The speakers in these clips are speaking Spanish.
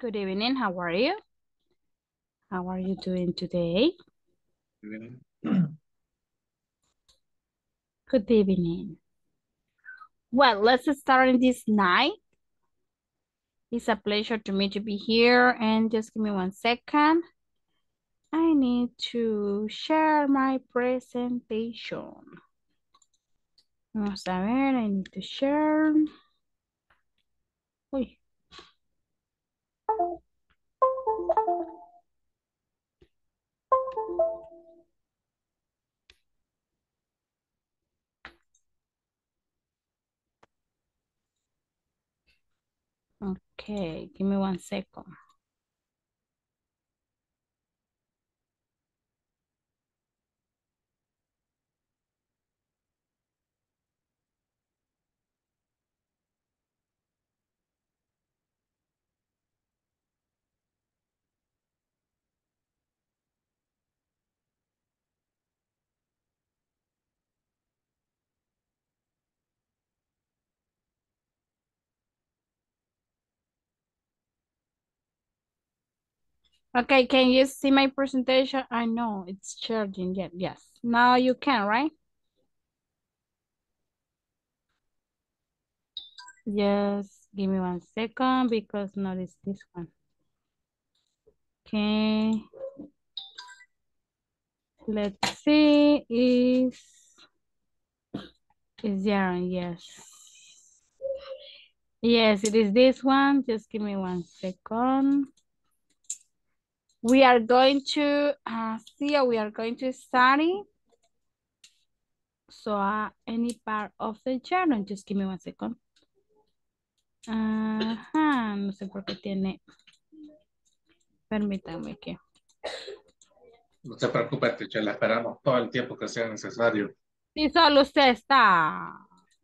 Good evening. How are you? How are you doing today? Good evening. Well, let's start in this night. It's a pleasure to me to be here. And just give me 1 second. I need to share my presentation. Vamos a ver, I need to share. Uy. Okay, give me 1 second. Okay, can you see my presentation? I know it's charging yet. Yes. Now you can, right? Just give me 1 second because notice this one. Okay. Let's see. Is there? Yes. Yes, it is this one. Just give me 1 second. We are going to see. We are going to study. So any part of the journal. Just give me 1 second. Ajá, no sé por qué tiene. Permítanme que. No se preocupe, teacher, la esperamos todo el tiempo que sea necesario. Si solo usted está.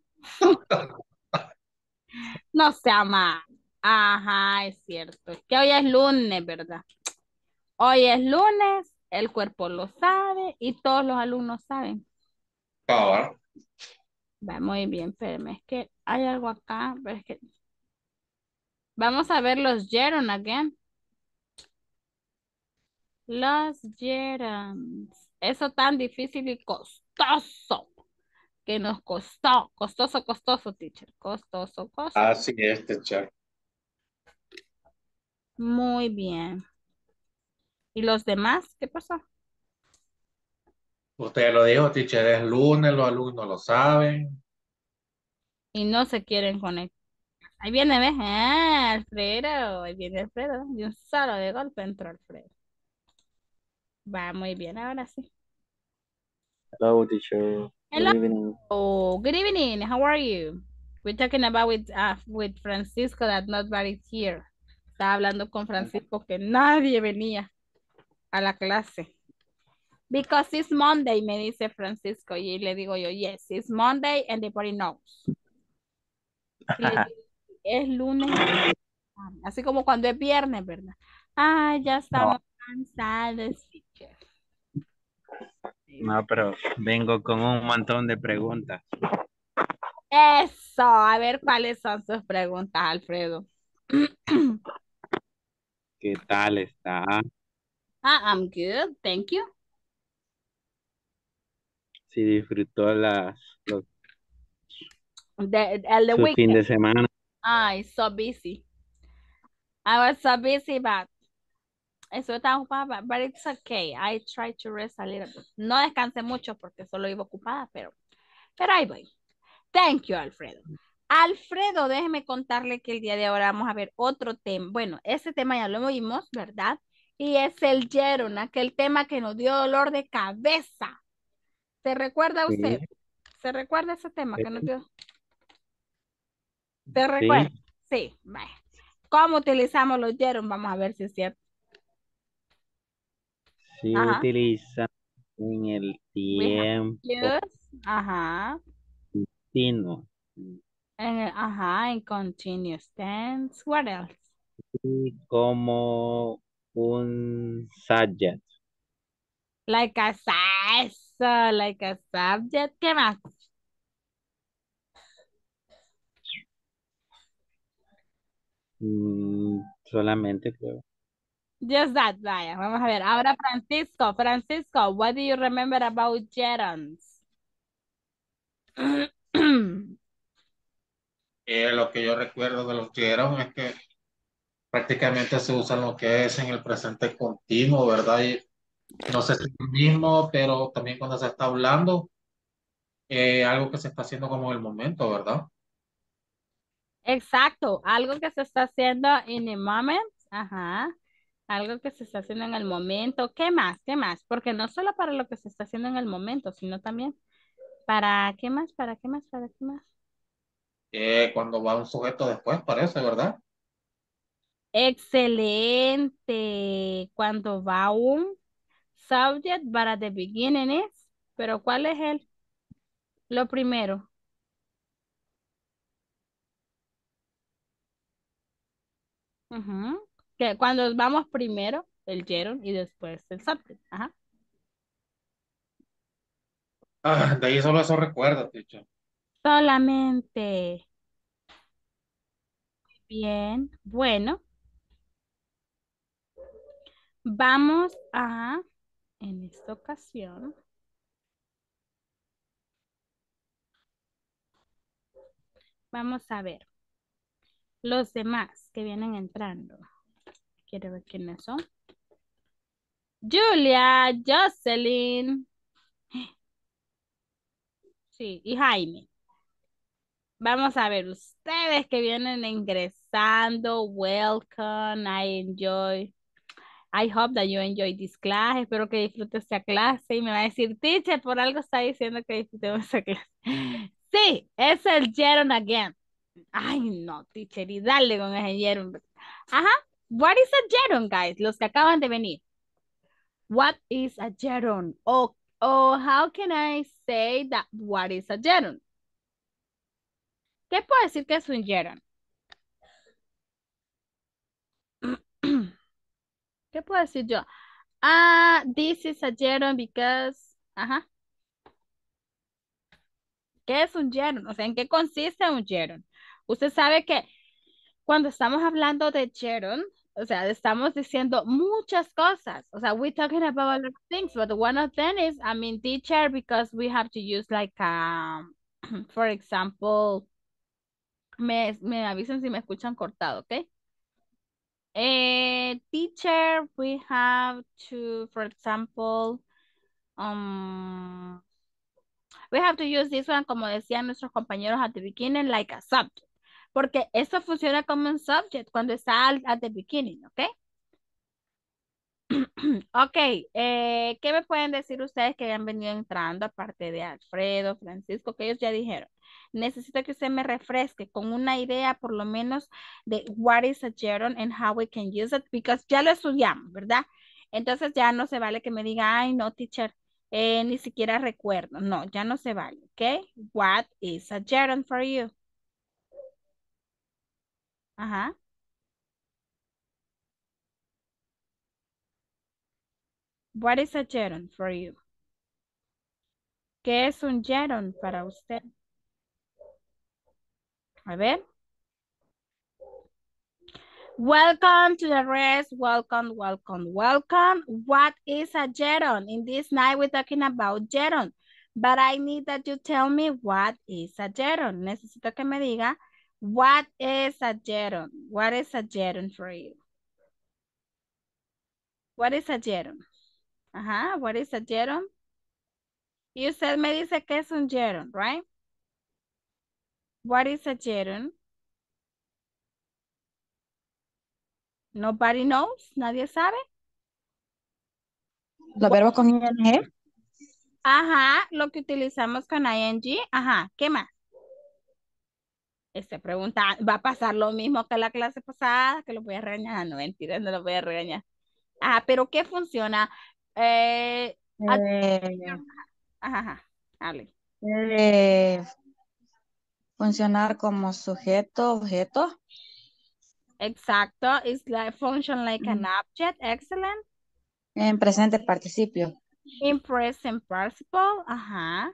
No sea mal. Ajá, es cierto. Es que hoy es lunes, ¿verdad? Hoy es lunes, el cuerpo lo sabe y todos los alumnos saben. Ahora, Va muy bien, espérame, es que hay algo acá, pero es que vamos a ver los gerunds again. Los gerunds. Eso tan difícil y costoso que nos costó. Costoso, costoso, teacher. Costoso, costoso. así es, teacher. Muy bien. ¿Y los demás? ¿Qué pasó? Usted lo dijo, teacher, es lunes, los alumnos lo saben. Y no se quieren conectar. Ahí viene, ¿ves? Ah, Alfredo. Ahí viene Alfredo. De un solo de golpe entró Alfredo. Va muy bien, ahora sí. Hello, teacher. Hello. Good evening. Good evening. How are you? We're talking about with Francisco that nobody's here. Estaba hablando con Francisco que nadie venía a la clase. Because it's Monday, me dice Francisco. Y le digo yo, yes, it's Monday and everybody knows. Y le digo, es lunes. Así como cuando es viernes, ¿verdad? Ay, ya No, estamos cansados, teacher. no, pero vengo con un montón de preguntas. Eso, a ver cuáles son sus preguntas, Alfredo. ¿Qué tal está? I'm good, thank you. Si disfrutó los, The su fin weekend. de semana. Ay, so busy. I was so busy, but estoy tan ocupada, but it's okay. I try to rest a little bit. No descansé mucho porque solo iba ocupada, pero ahí voy. Thank you, Alfredo. Alfredo, déjeme contarle que el día de ahora vamos a ver otro tema. Bueno, ese tema ya lo vimos, ¿verdad? Y es el Jeron, aquel tema que nos dio dolor de cabeza. ¿Se recuerda Sí, usted? ¿Se recuerda ese tema que nos sí, dio? ¿Se recuerda? sí, Sí, vaya. ¿Cómo utilizamos los Jeron? Vamos a ver si es cierto. sí Ajá. utiliza en el We have tiempo used. Ajá. continuo. Ajá, en continuous tense. What else? Y como un subject. Like a like a subject. ¿Qué más? Mm, Solamente creo. Just that, vaya. Vamos a ver. Ahora Francisco. Francisco, what do you remember about gerunds? Lo que yo recuerdo de los gerunds es que prácticamente se usan lo que es en el presente continuo, ¿verdad? Y no sé si es lo mismo, pero también cuando se está hablando, algo que se está haciendo como en el momento, ¿verdad? Exacto, algo que se está haciendo in the moment, ajá, algo que se está haciendo en el momento. ¿Qué más? ¿Qué más? Porque no solo para lo que se está haciendo en el momento, sino también para qué más, para qué más, para qué más. Cuando va un sujeto después, parece, ¿verdad? Excelente. Cuando va un subject, para the beginning is, pero ¿cuál es el? Lo primero. Ujú. Que cuando vamos primero, el gerund y después el subject. Ajá. De ahí solo eso recuerdo, teacher. Solamente. Bien. Bueno, vamos a, en esta ocasión, vamos a ver los demás que vienen entrando. Quiero ver quiénes son. Julia, Jocelyn, sí, y Jaime. Vamos a ver, ustedes que vienen ingresando, welcome, I enjoy. I hope that you enjoy this class. Espero que disfrutes esta clase. Y me va a decir, teacher, por algo está diciendo que disfrutemos esta clase. Sí, es el Jeron again. Ay, no, teacher, y dale con ese Jeron. Ajá. What is a Jeron, guys? Los que acaban de venir. What is a Jeron? O how can I say that what is a Jeron? ¿Qué puedo decir que es un Jeron? ¿Qué puedo decir yo? Ah, this is a Jeron because... Ajá. ¿Qué es un gerund? O sea, ¿en qué consiste un gerund? Usted sabe que cuando estamos hablando de gerund, o sea, estamos diciendo muchas cosas. O sea, we're talking about a lot of things, but one of them is, I mean, teacher, because we have to use like, for example, me avisan si me escuchan cortado, ¿ok? Teacher, we have to, for example, um, we have to use this one, como decían nuestros compañeros at the beginning, like a subject. Porque eso funciona como un subject cuando está at the beginning, ¿ok? Ok, ¿qué me pueden decir ustedes que han venido entrando, aparte de Alfredo, Francisco, que ellos ya dijeron? Necesito que usted me refresque con una idea, por lo menos, de what is a gerund and how we can use it, because ya lo estudiamos, ¿verdad? Entonces ya no se vale que me diga, ay, no, teacher, ni siquiera recuerdo. No, ya no se vale, ¿ok? What is a gerund for you? Ajá. What is a gerund for you? ¿Qué es un gerund para usted? A ver. Welcome to the rest. Welcome, welcome, welcome. What is a gerund? In this night, we're talking about gerund. But I need that you tell me what is a gerund. Necesito que me diga, what is a gerund? What is a gerund for you? What is a gerund? Ajá, what is a gerund? Y usted me dice que es un gerund, right? What is a gerund? Nobody knows? ¿Nadie sabe? Los verbos con ing. Ajá, lo que utilizamos con ing. Ajá, ¿qué más? Pregunta, va a pasar lo mismo que la clase pasada, que lo voy a regañar. No, mentira, no lo voy a regañar. Ajá, pero ¿qué funciona? At- Eh, ajá, ajá, hable. Puede funcionar como sujeto, objeto. Exacto, it's like function like an object. Excellent. En presente participio. In present participle. Ajá.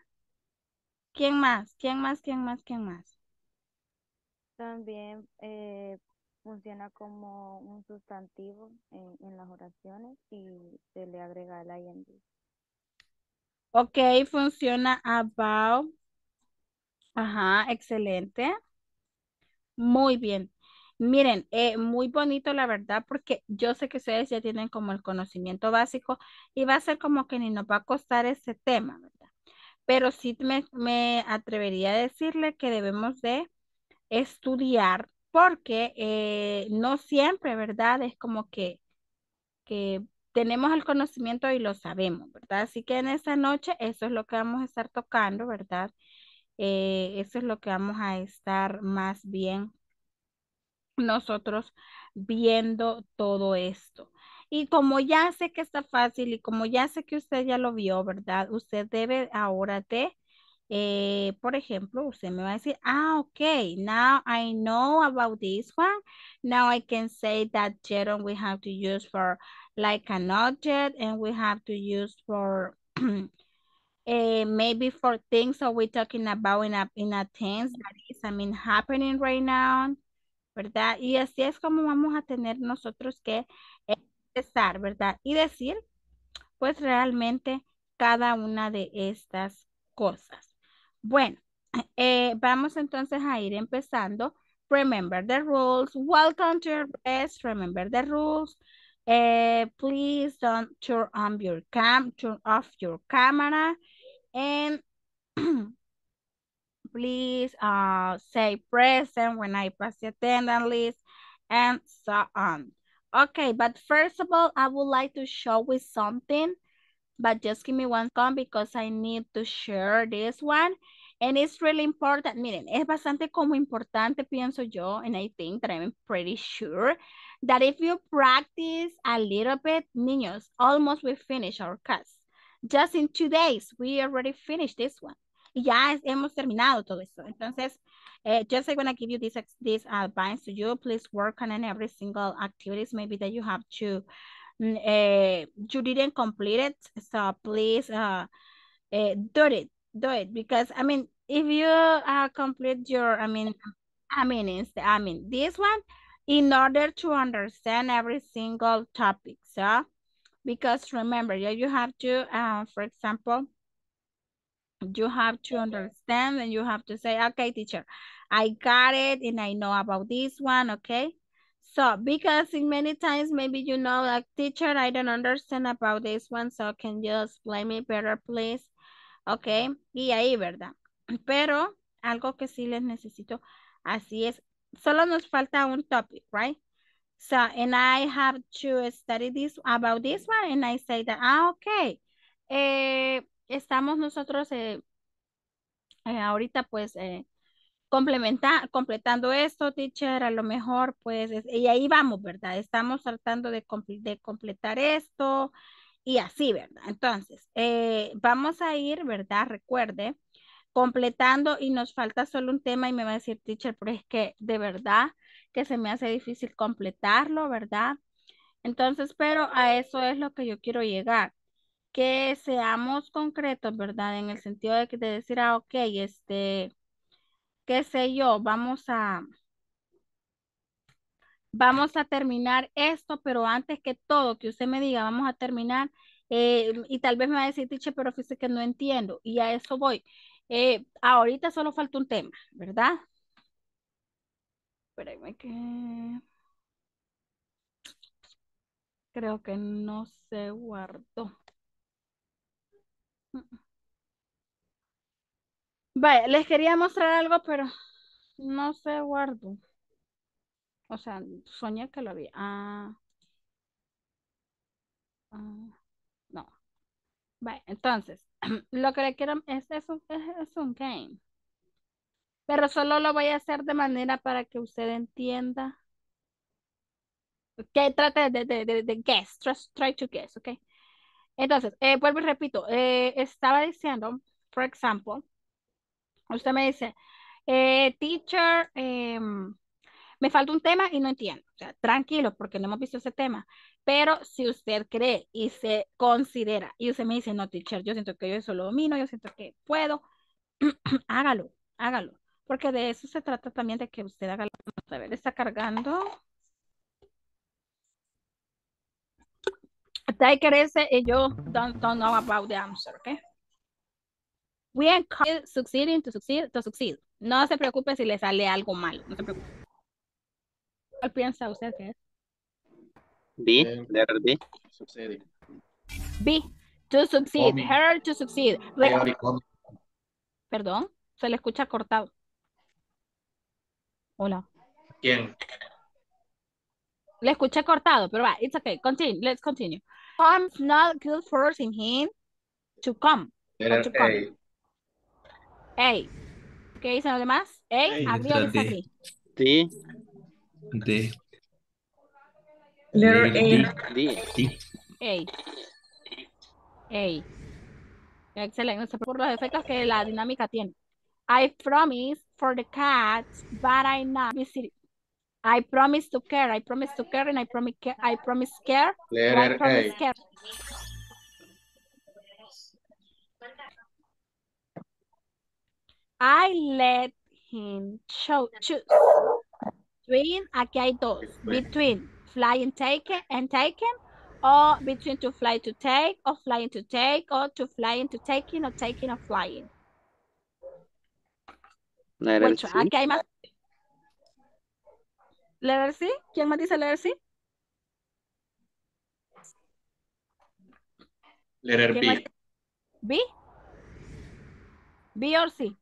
¿Quién más? ¿Quién más? ¿Quién más? ¿Quién más? También funciona como un sustantivo en las oraciones y se le agrega el ing. Ok, funciona about. Ajá, excelente. Muy bien. Miren, muy bonito la verdad porque yo sé que ustedes ya tienen como el conocimiento básico y va a ser como que ni nos va a costar ese tema, ¿verdad? Pero sí me atrevería a decirle que debemos de estudiar porque no siempre, ¿verdad? Es como que tenemos el conocimiento y lo sabemos, ¿verdad? Así que en esta noche eso es lo que vamos a estar tocando, ¿verdad? Eso es lo que vamos a estar más bien nosotros viendo todo esto. Y como ya sé que está fácil y como ya sé que usted ya lo vio, ¿verdad? Usted debe ahora de, por ejemplo, usted me va a decir, ok, now I know about this one. Now I can say that Jeron we have to use for like an object and we have to use for maybe for things that we're talking about in a tense that is, I mean, happening right now. ¿Verdad? Y así es como vamos a tener nosotros que empezar, ¿verdad? Y decir, pues realmente cada una de estas cosas. Bueno, vamos entonces a ir empezando. Remember the rules. Welcome to your best. Remember the rules. Please don't turn off your camera and please say present when I pass the attendance list and so on. Okay, but first of all, I would like to show you something, but just give me one second because I need to share this one. And it's really important. Miren, es bastante como importante, pienso yo, and I think that I'm pretty sure that if you practice a little bit, niños, almost we finish our class. Just in 2 days, we already finished this one. Y ya hemos terminado todo esto. Entonces, just I'm gonna give you this advice to you. Please work on every single activities maybe that you have to you didn't complete it, so please do it because I mean if you complete your this one in order to understand every single topic, so because remember you have to for example you have to understand and you have to say, okay, teacher, I got it and I know about this one, okay? So, because in many times, maybe you know, like, teacher, I don't understand about this one, so can you explain me better, please? Okay, y ahí, ¿verdad? Pero, algo que sí les necesito, así es, solo nos falta un topic, right? So, and I have to study this, about this one, and I say that, okay, estamos nosotros ahorita pues completando esto, teacher, a lo mejor pues, y ahí vamos, ¿verdad? Estamos tratando de completar esto y así, ¿verdad? Entonces, vamos a ir, ¿verdad? Recuerde, completando y nos falta solo un tema y me va a decir, teacher, pero es que de verdad que se me hace difícil completarlo, ¿verdad? Entonces, pero a eso es lo que yo quiero llegar, que seamos concretos, ¿verdad? En el sentido de decir, ok, qué sé yo, vamos a terminar esto, pero antes que todo, que usted me diga, vamos a terminar, y tal vez me va a decir, teacher, pero fíjese que no entiendo, y a eso voy. Ahorita solo falta un tema, ¿verdad? Espérenme que creo que no se guardó. Vaya, les quería mostrar algo, pero no se guardó. O sea, soñé que lo había. No. Vale, entonces, lo que le quiero es un game. Pero solo lo voy a hacer de manera para que usted entienda. Que trate de guess, try to guess, ¿ok? Entonces, vuelvo y repito, estaba diciendo, por ejemplo, usted me dice, teacher, me falta un tema y no entiendo. O sea, tranquilo, porque no hemos visto ese tema. Pero si usted cree y se considera, y usted me dice, no, teacher, yo siento que yo eso lo domino, yo siento que puedo, hágalo, hágalo. Porque de eso se trata también de que usted haga. A ver, está cargando. Take it easy and you don't know about the answer, okay? We encourage succeeding to succeed. No se preocupe si le sale algo mal. No se preocupe. ¿Cuál piensa usted que es? B, letter B. Sucede. B, to succeed. Coming. Her to succeed. Everybody coming. Perdón, se le escucha cortado. Hola. ¿Quién? Le escuché cortado, pero va, it's okay. Continue, let's continue. Come's not good forcing him to come. Or Letter to come. A. A. ¿Qué dicen los demás? A, agree or Letra D. disagree? D, D. Letter D. A. D. D. A. A. Excelente, no sé por los efectos que la dinámica tiene. I promise for the cats, but I not visit. I promise to care, and I promise care, but I Letter promise A. care. I let him choose. Between, aquí hay dos. Between flying taken and taken, or between to fly to take, or flying to take, or to flying to taking, or taking or flying. Letter Which C. one? Aquí hay más. Letter C. ¿Quién más dice letter C? Letter ¿Quién más? B. B. B or C.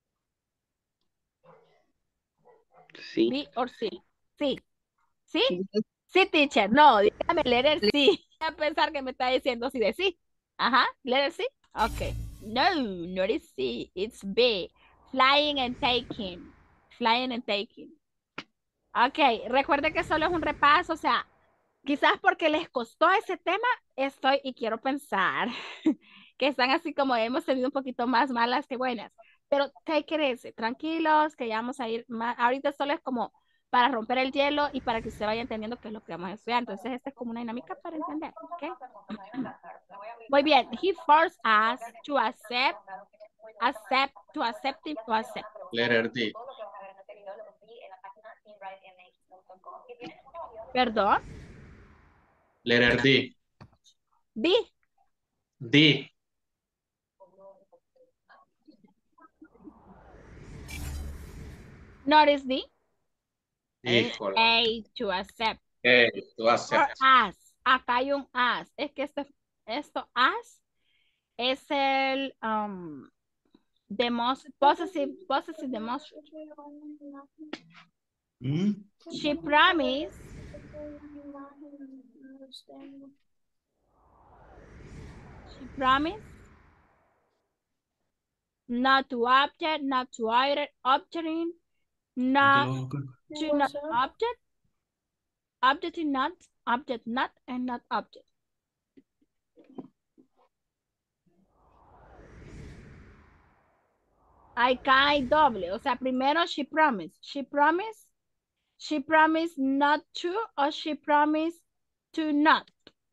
C. B or C. Sí. ¿Sí? Sí, teacher. No, dígame letter C. Voy a pensar que me está diciendo sí de sí. Ajá, letter C. Ok. No, not is C. It's B. Flying and taking. Flying and taking. Ok, recuerde que solo es un repaso, o sea, quizás porque les costó ese tema, estoy y quiero pensar que están así como hemos tenido un poquito más malas que buenas. Pero take it easy, tranquilos, que ya vamos a ir más. Ahorita solo es como para romper el hielo y para que usted vaya entendiendo qué es lo que vamos a estudiar. Entonces, esta es como una dinámica para entender, ¿ok? Muy bien. He forced us to accept, to accept. Letter D. Perdón. Letter D. D. D. Notice D. Híjole. A, to accept. A. To Or accept. as. Acá hay un as. Es que esto as es el possessive demonstrative. Mm. She promised. She promised not to object, not to objecting, not to not object, objecting not, object not, and not object. Acá hay doble, o sea, primero she promised. She promised not to, or she promised to not.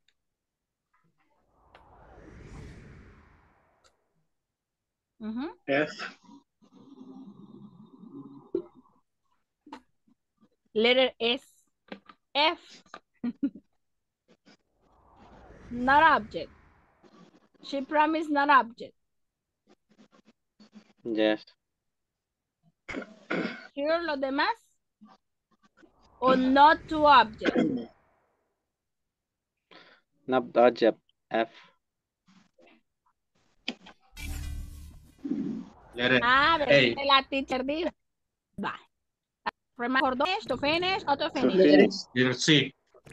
F. Letter S. F. Not object. She promised not object. Yes. Here los demás. O not to object. Not object. F. Letter Ah, A. la teacher dijo. Va. Remember to finish, or to finish. Finish. Letter C.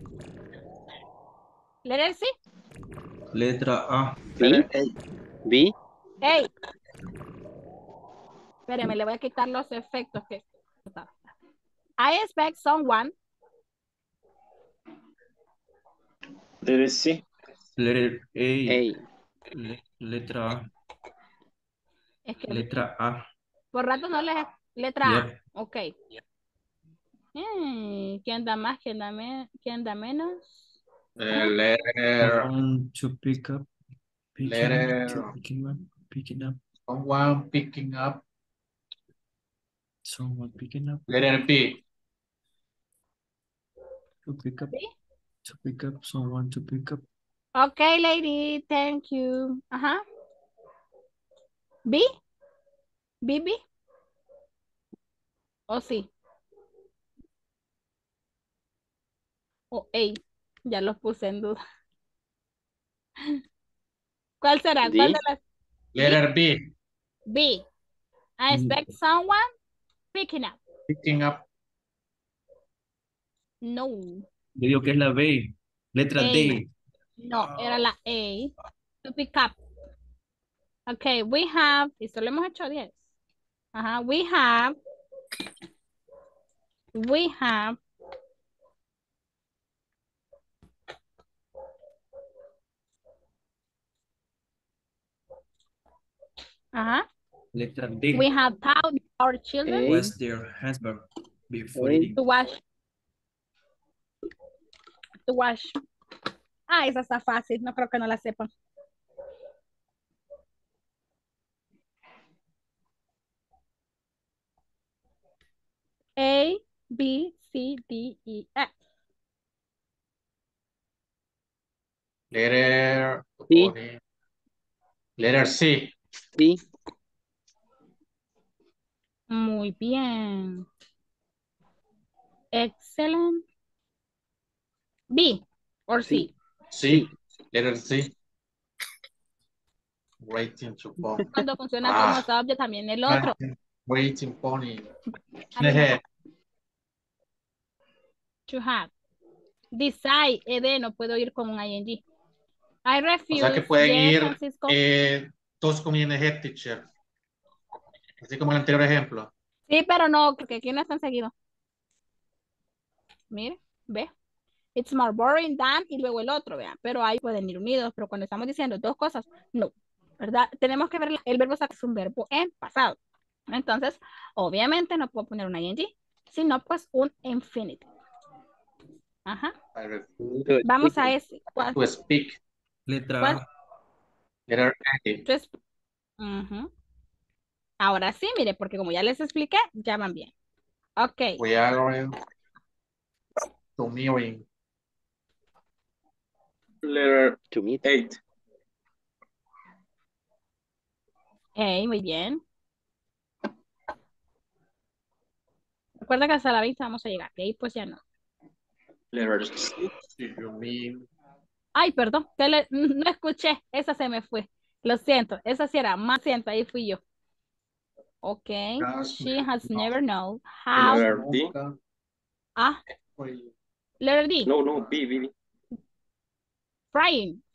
Letter C. Letra A. B. Letter A. B. Hey. Espérame, le voy a quitar los efectos que. I expect someone. Letter C. Letter A. A. Letra A. Es que Letra A. por rato no les. Letra A. Yep. Ok. ¿Quién da más? ¿Quién da menos? Letter. Someone to pick up. Letter. Picking up. Someone picking up. Someone picking up. Letter B. To pick up. ¿Sí? To pick up. Someone to pick up. Okay, lady, thank you. Ajá. B, B, B. O sí. O A. Ya los puse en duda. ¿Cuál será? ¿Cuál de D. las? Letter B, B. I expect someone picking up. picking up. No. Yo digo que es la B. Letra A. D. No, era la A. To pick up. Okay, we have, y solo hemos hecho 10. Ajá, we have, ajá, Letra D. we have taught our children A. Was their husband before A. eating? to wash. Ah, esa está fácil, no creo que no la sepan. A, B, C, D, E, F. Letter, C. letter C, C. Muy bien. Excellent. B or C. C, letter C. Waiting to come. Cuando funciona como subject también el otro. Waiting pony. Adiós. To have. Decide, ED, no puedo ir con un ING. I refuse. O sea que pueden Yes, ir Francisco. todos con ING, teacher. Así como el anterior ejemplo. Sí, pero no, porque aquí no están seguidos. Mire, ve. It's more boring than y luego el otro, vean. Pero ahí pueden ir unidos, pero cuando estamos diciendo dos cosas, no. ¿Verdad? Tenemos que ver el verbo es un verbo en pasado. Entonces, obviamente no puedo poner un ING, sino pues un infinitive. Ajá. Vamos a ese. ¿Cuál? To speak. Letra ¿Cuál? A. Letter A. Ahora sí, mire, porque como ya les expliqué, ya van bien. Ok. We are to meeting. Letter To meet. 8. Hey, muy bien. Recuerda que hasta la 20 vamos a llegar. De ahí pues ya no. Letter 6. You mean Ay, perdón, no escuché. Esa se me fue. Lo siento. Esa sí era. Más siento, ahí fui yo. Ok. She has never known how. Letter D. Ah. Letter D. No, B, B. Frying.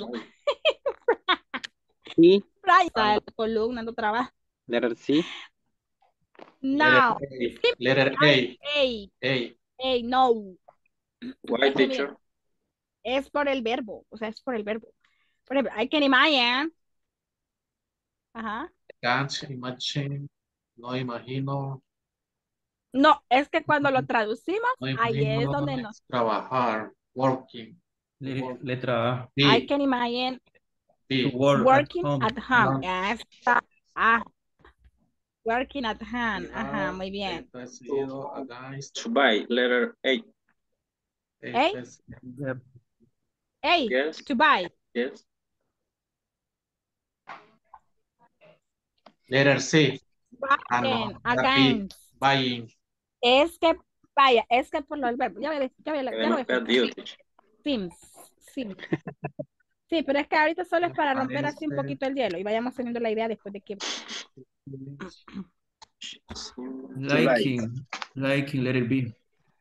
C. Frying. La columna no trabaja. Letter C. No. Letter A. A, no. Why, Es que, teacher? miren, es por el verbo. O sea, es por el verbo. Por ejemplo, I can imagine. Ajá. Can't imagine. No imagino. No, es que cuando lo traducimos, No ahí es imagino donde nos. trabajar. Working. Letra A. I B. can imagine To B. work working at home. at home. Esta. Ah. Working at home. Ajá, muy bien. To buy. Letter 8. A. Yep. A. Yes. To buy. Yes. Letter C. Buying. No, Again. buying. Es que, vaya, es que por lo del verbo. Ya voy a Perdido, explicar. teacher. Sims. Sims. Sí, pero es que ahorita solo es para romper así un poquito el hielo y vayamos teniendo la idea después de que. Liking. Liking, letter B.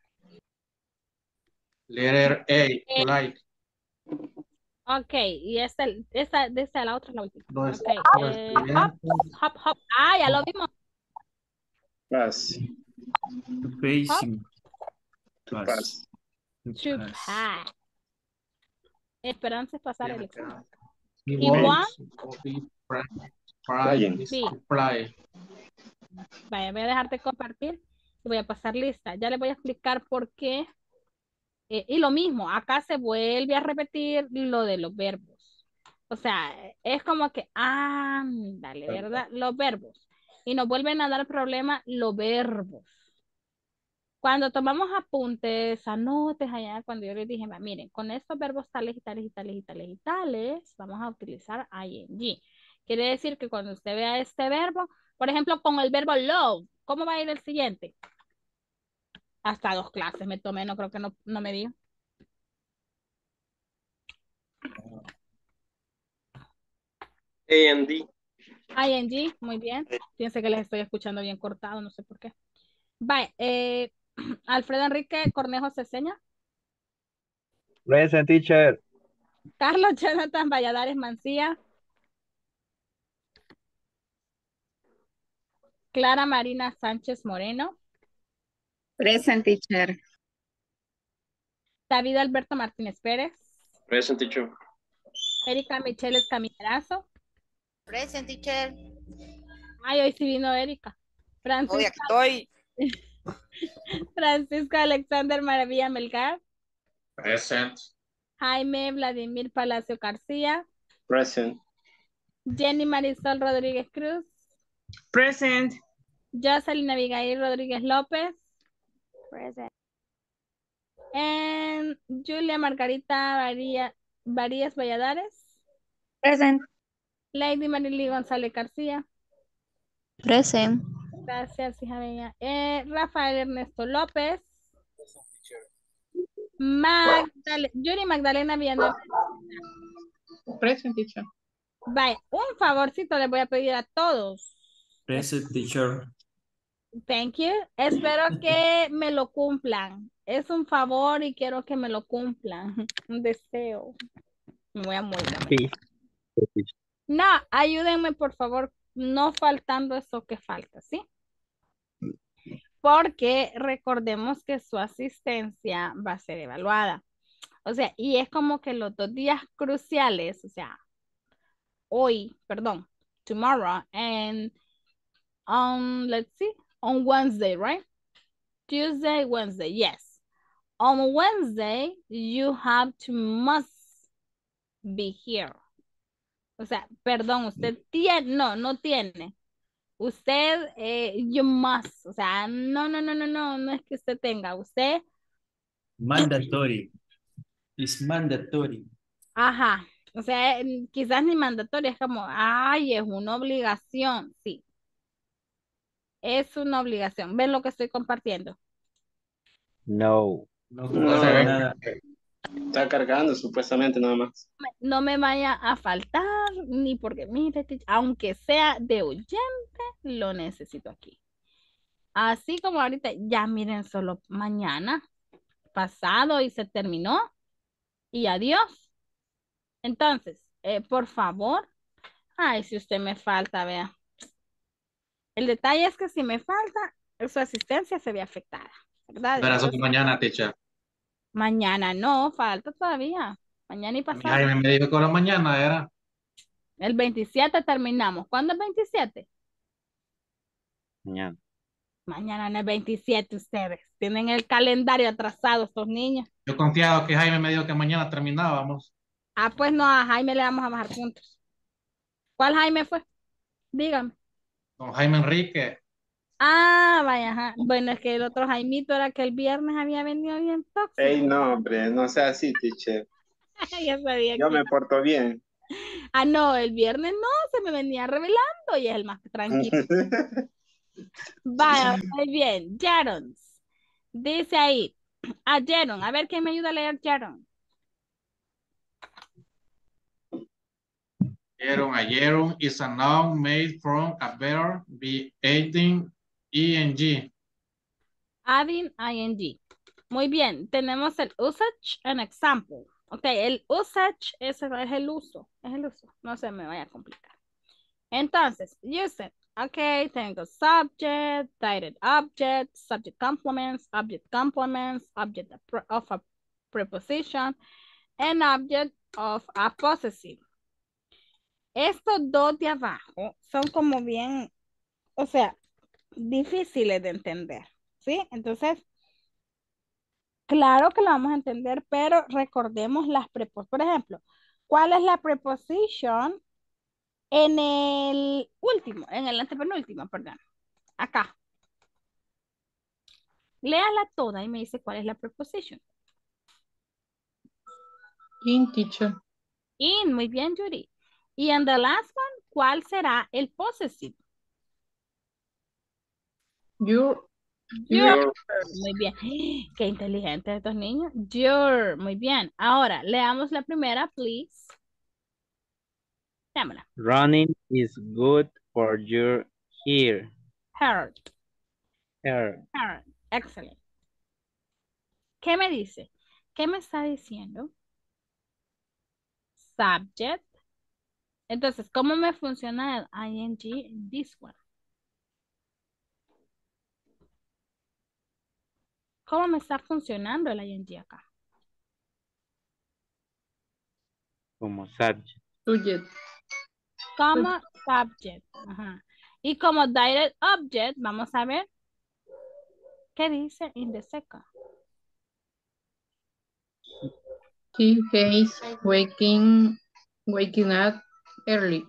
Letter A. Like. Ok, y esta la otra es la última. No es Ok, hop. Ah, ya lo vimos. Pass. To pacing. To Pass. pass. To Pass. pass. Esperanza es pasar el examen. He Y wants one, to be Flying. Sí. fly. Vaya, voy a dejar de compartir y voy a pasar lista. Ya les voy a explicar por qué. Y lo mismo, acá se vuelve a repetir lo de los verbos. O sea, es como que, ándale, ¿verdad? Los verbos. Y nos vuelven a dar problema los verbos. Cuando tomamos apuntes, anotes allá, cuando yo les dije, "Va, miren, con estos verbos tales y tales y tales y tales y tales, vamos a utilizar ing. Quiere decir que cuando usted vea este verbo, por ejemplo, con el verbo love, ¿cómo va a ir el siguiente? Hasta 2 clases me tomé, no creo que no me dio. A&D. ing, muy bien. Fíjense que les estoy escuchando bien cortado, no sé por qué. Bye. Alfredo Enrique Cornejo Ceseña. Present, teacher. Carlos Jonathan Valladares Mancía. Clara Marina Sánchez Moreno. Present, teacher. David Alberto Martínez Pérez. Present, teacher. Erika Micheles Caminerazo. Present, teacher. Ay, hoy sí vino Erika. Hoy aquí estoy. Francisco Alexander Maravilla Melgar. Present. Jaime Vladimir Palacio García. Present. Jenny Marisol Rodríguez Cruz. Present. Jocelyn Abigail Rodríguez López. Present. And Julia Margarita Varías Valladares. Present. Lady Marily González García. Present. Gracias, hija mía. Rafael Ernesto López. Yuri Magdalena Villanueva. Present, teacher. Vaya, un favorcito les voy a pedir a todos. Present, teacher. Thank you. Espero que me lo cumplan. Es un favor y quiero que me lo cumplan. Un deseo. Me voy a morir. Sí. No, ayúdenme por favor, no faltando eso que falta, ¿sí? Porque recordemos que su asistencia va a ser evaluada. O sea, y es como que los 2 días cruciales, o sea, hoy, perdón, tomorrow, and let's see, on Wednesday, right? Tuesday, Wednesday, yes. On Wednesday, you have to must be here. O sea, perdón, usted tiene, no tiene. Usted, you must, o sea, no es que usted tenga, usted, Mandatory. It's mandatory. ajá, o sea, quizás ni mandatorio, es como, ay, es una obligación, sí, es una obligación. ¿Ven lo que estoy compartiendo? No. No No. pasa nada. Está cargando supuestamente nada más. No me vaya a faltar, ni porque, mire, aunque sea de oyente, lo necesito aquí. Así como ahorita, ya miren, solo mañana, pasado y se terminó, y adiós. Entonces, por favor, ay, si usted me falta, vea. El detalle es que si me falta, su asistencia se ve afectada, ¿verdad? Verás Entonces, mañana, teacher. mañana no, falta todavía. Mañana y pasado. Jaime me dijo que la mañana era. El 27 terminamos. ¿Cuándo es 27? Mañana. Mañana no es 27 ustedes. Tienen el calendario atrasado estos niños. Yo confiado que Jaime me dijo que mañana terminábamos. Ah, pues no, a Jaime le vamos a bajar puntos. ¿Cuál Jaime fue? Dígame. Con Jaime Enrique. Ah, vaya, ajá. Bueno, es que el otro Jaimito era que el viernes había venido bien tóxico. Ey, no, hombre, no sea así, teacher. Ya sabía Yo que... me porto bien. Ah, no, el viernes no, se me venía revelando y es el más tranquilo. Vaya, muy bien. Jarons. Dice ahí. A Jaron. A ver quién me ayuda a leer Jaron. Ayeron is a noun made from a verb be adding ing. Adding ing. Muy bien. Tenemos el usage and example. Ok, el usage es el uso. Es el uso. No se me vaya a complicar. Entonces, usage. Ok, tengo subject, titled object, subject complements, object of a preposition, and object of a possessive. Estos 2 de abajo son como bien, o sea, difíciles de entender, ¿sí? Entonces, claro que lo vamos a entender, pero recordemos las preposiciones. Por ejemplo, ¿cuál es la preposición en el último, en el antepenúltimo, perdón? Acá. Léala toda y me dice cuál es la preposition. In, teacher. In, muy bien, Yuri. Y en the last one, ¿cuál será el possessive? Your. Your. Muy bien. Qué inteligentes estos niños. Your. Muy bien. Ahora, leamos la primera, please. Dámela. Running is good for your hair. Heart. Hair. Heart. Excellent. ¿Qué me dice? ¿Qué me está diciendo? Subject. Entonces, ¿cómo me funciona el ing en this one? ¿Cómo me está funcionando el ing acá? Como subject. Subject. Como subject. Ajá. Y como direct object, vamos a ver qué dice in the second. He hates waking up early.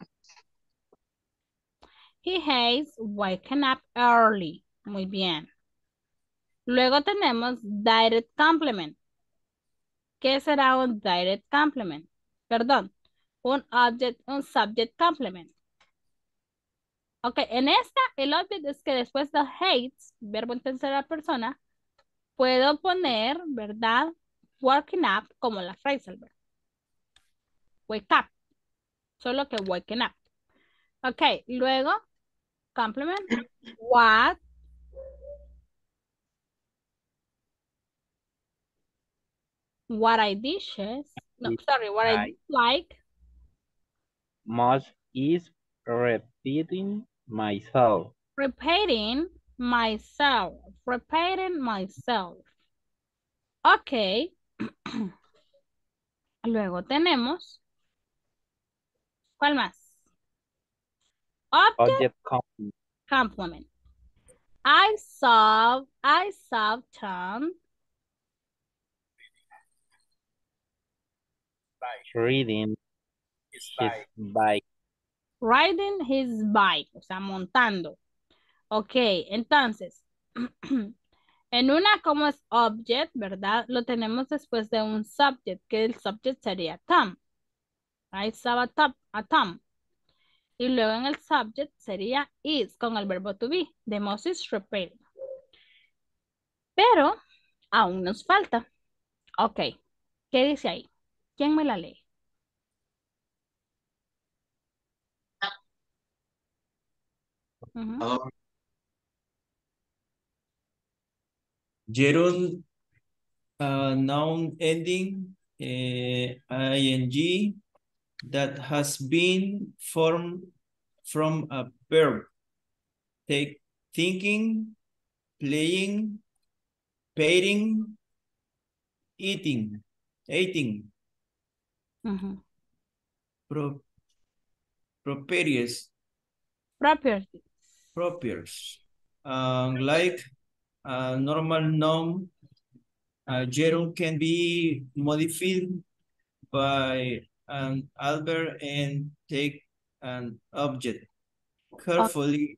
He hates waking up early. Muy bien. Luego tenemos direct complement. ¿Qué será un direct complement? Perdón, un subject complement. Ok, en esta, el object es que después de hates, verbo en tercera persona, puedo poner, ¿verdad? Waking up como la phrasal verb. Wake up. Solo que waking up. Ok, luego, complement. What I dishes. No, sorry, what I dislike. Most is repeating myself. Repeating myself. Repeating myself. Ok. Luego tenemos. ¿Cuál más? Object complement. I saw Tom Reading his bike. riding his bike, o sea, montando. Ok, entonces, en una como es object, ¿verdad? Lo tenemos después de un subject, que el subject sería Tom. I saw a Tom. Y luego en el subject sería is, con el verbo to be. The most is repeated. Pero, aún nos falta. Ok, ¿qué dice ahí? ¿Quién me la lee? Jeron, noun ending, ing, that has been formed from a verb. Take thinking, playing, painting, eating. Properties. Like a normal noun, Jeron can be modified by an adverb and take an object. Carefully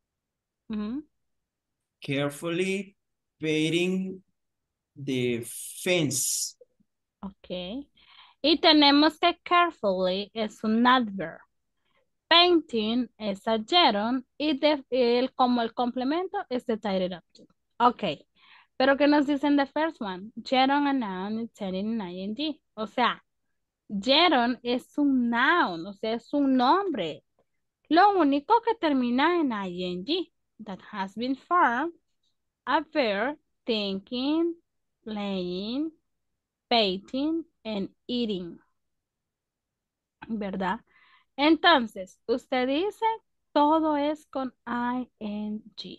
painting the fence. Ok. Y tenemos que carefully es un adverb. Painting es a Jeron y como el complemento es the title object. Ok. Pero ¿qué nos dicen the first one? Jeron a noun is turning in ing. O sea, Jeron es un noun, o sea, es un nombre. Lo único que termina en ing. That has been formed a verb, thinking, playing, painting, and eating. ¿Verdad? Entonces, usted dice, todo es con ing.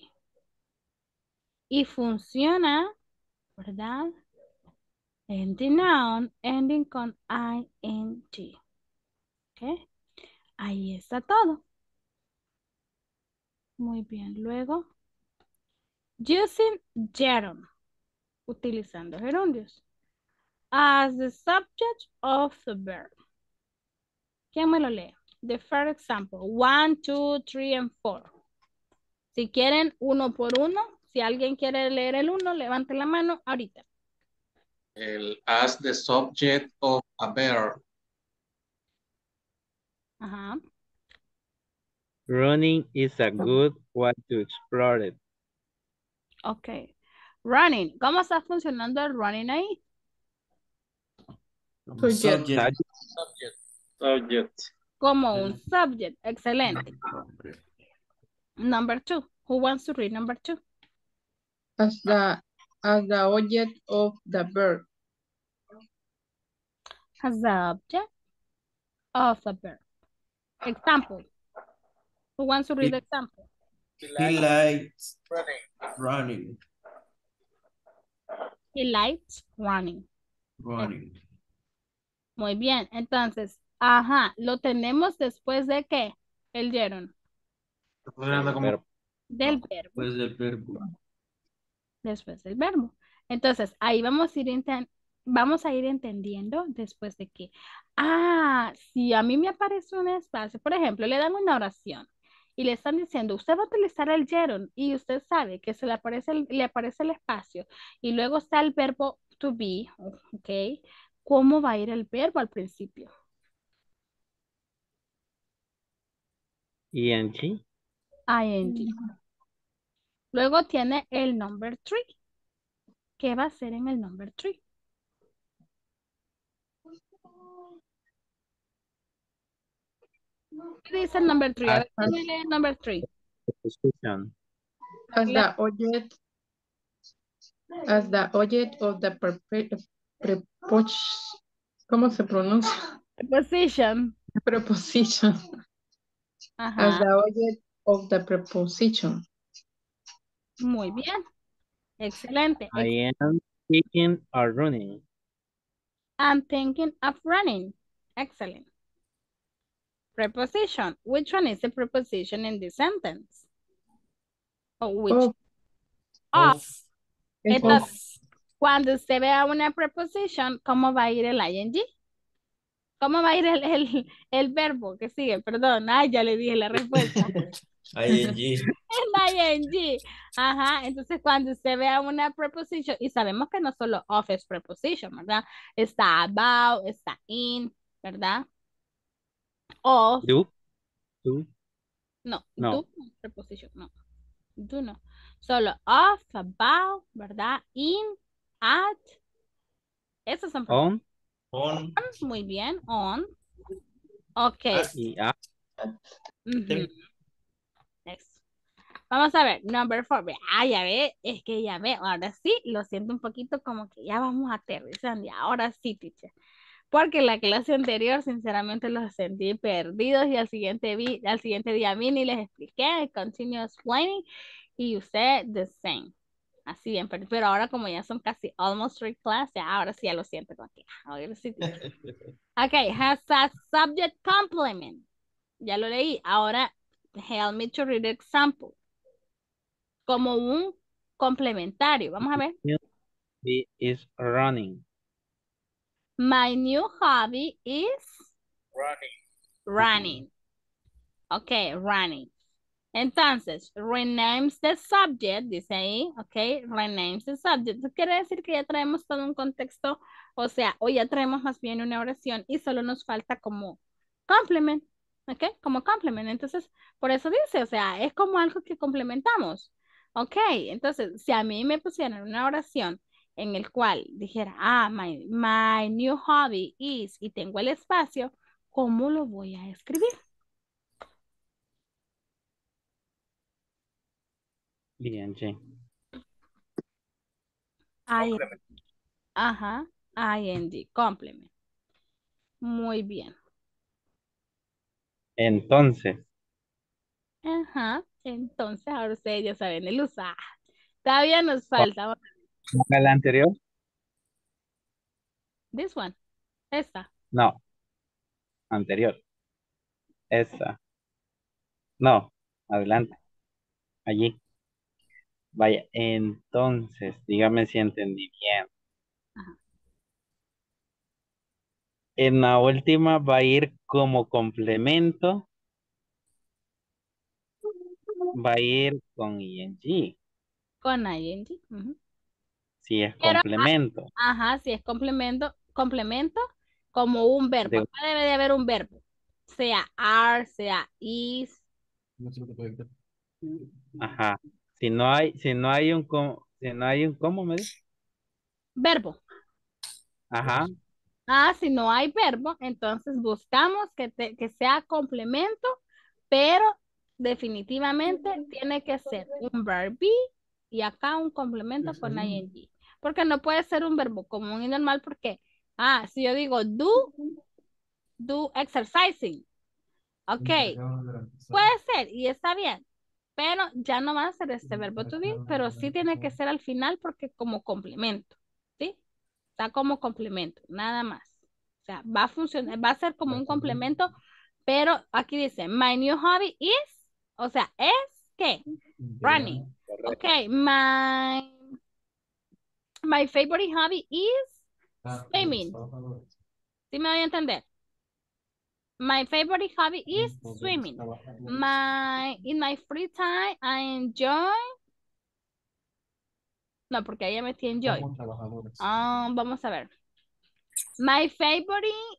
Y funciona, ¿verdad? Ending noun, ending con ing. ¿Ok? Ahí está todo. Muy bien. Luego, using Jeron. Utilizando gerundios. As the subject of the verb. ¿Quién me lo lee? The first example. 1, 2, 3, and 4. Si quieren uno por uno, Si alguien quiere leer el uno, levante la mano ahorita. El as the subject of a verb. Ajá. Running is a good way to explore it. Ok. Running. ¿Cómo está funcionando el running ahí? Como Subject. subject. Subject. Como un subject. Excelente. Number 2. Who wants to read number 2? As the object of the verb. As the object of a verb. Example. Who wants to read the example? He likes running. He likes running. Running. Muy bien. Entonces, ajá, lo tenemos después de ¿qué? El dieron. Verbo. Del verbo. Pues el verbo. Después del verbo. Entonces, ahí vamos a ir entendiendo después de que, si a mí me aparece un espacio, por ejemplo, le dan una oración y le están diciendo, usted va a utilizar el gerund y usted sabe que se le aparece el espacio y luego está el verbo to be, ¿ok? ¿Cómo va a ir el verbo al principio? ing. ing. Luego tiene el number 3. ¿Qué va a hacer en el number 3? ¿Qué dice el number 3? A ver, ¿quién lee el number 3? Preposition. As the object of the preposition. ¿Cómo se pronuncia? Preposition. Preposition. As Ajá. the object of the preposition. Muy bien. Excelente. I am thinking or running. I'm thinking of running. Excellent. Preposition. Which one is the preposition in this sentence? Or which? Of. Of. Es Entonces, cuando usted vea una preposition, ¿cómo va a ir el ing? ¿Cómo va a ir el verbo que sigue? Perdón, ya le dije la respuesta. ing. El ing. Ajá, entonces cuando usted vea una preposition, y sabemos que no solo of es preposition, ¿verdad? Está about, está in, ¿verdad? Of. Do. No, No. do no es preposition, no. Do no. Solo of, about, ¿verdad? In, at. Esos son prepositions. On. Muy bien, on. Ok. Y a. Ujú. Next. Vamos a ver, number 4. Ya ve, es que ya ve, ahora sí, lo siento un poquito como que ya vamos aterrizando. Y ahora sí, teacher. Porque la clase anterior, sinceramente, los sentí perdidos y al siguiente día vine y les expliqué, continue explaining, y usted the same. Así bien, pero ahora como ya son casi almost 3 class, ahora sí ya lo siento como que, ahora sí, teacher. Ok, has a subject complement. Ya lo leí. Ahora, help me to read the example. Como un complementario. Vamos a ver. He is running. My new hobby is running. Ok, running. Entonces, renames the subject, dice ahí, ok, renames the subject. Eso quiere decir que ya traemos todo un contexto, o sea, o ya traemos más bien una oración y solo nos falta como complement, ok, como complement. Entonces, por eso dice, o sea, es como algo que complementamos. Ok, entonces, si a mí me pusieran una oración en el cual dijera, my new hobby is, y tengo el espacio, ¿cómo lo voy a escribir? Ing. Ajá, ing, complement. Muy bien. Entonces. Ajá, entonces ahora ustedes ya saben el usar. Todavía nos falta. ¿La anterior? This one. Esta. No. Anterior. Esa. No. Adelante. Allí. Vaya. Entonces, dígame si entendí bien. Ajá. En la última va a ir como complemento. Va a ir con ing. Con ing. Si es Pero, complemento. ajá, si es complemento, como un verbo. De- Acá debe de haber un verbo. Sea are, sea is. Ajá. Si no hay un ¿cómo me dice? Verbo. Ajá. Si no hay verbo, entonces buscamos que sea complemento, pero definitivamente tiene que ser un verb be y acá un complemento con ing. Porque no puede ser un verbo común y normal porque, si yo digo do exercising, ok, puede ser y está bien, pero ya no va a ser este verbo to be, pero sí tiene que ser al final porque como complemento, ¿sí? Está como complemento, nada más. O sea, va a funcionar, va a ser como un complemento, pero aquí dice, my new hobby is, o sea, es ¿qué? Running. Ok, my favorite hobby is swimming. ¿Sí me voy a entender? My favorite hobby is swimming. In my free time, I enjoy. No, porque ahí ya metí enjoy. Vamos a ver. My favorite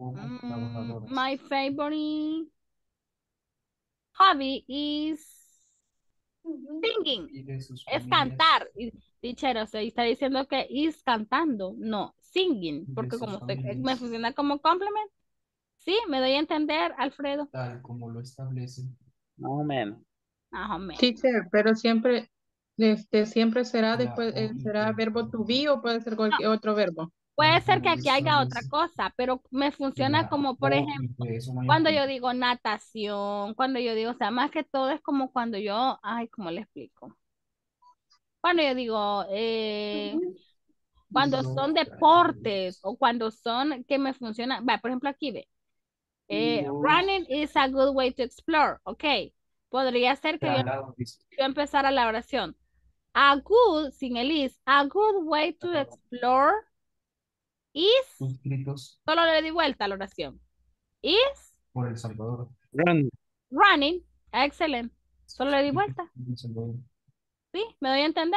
hobby is singing. Es cantar. Teacher, o sea, está diciendo que is cantando. No, singing. Porque como me funciona como complement. Sí, me doy a entender, Alfredo. Más o menos. Más o menos. Teacher, pero siempre será después, será verbo to be o puede ser No, cualquier otro verbo. puede ser que aquí haya otra cosa, pero me funciona como, por ejemplo, cuando yo digo natación, cuando yo digo, o sea, más que todo es como cuando yo, ¿cómo le explico? Cuando yo digo, cuando son deportes o cuando son que me funciona, por ejemplo, aquí ve, running is a good way to explore, ok, podría ser que yo empezara la oración. A good, sin el is, a good way to explore is, solo le di vuelta a la oración. Is Run. running, excelente. Solo le di vuelta. ¿Sí? ¿Me doy a entender?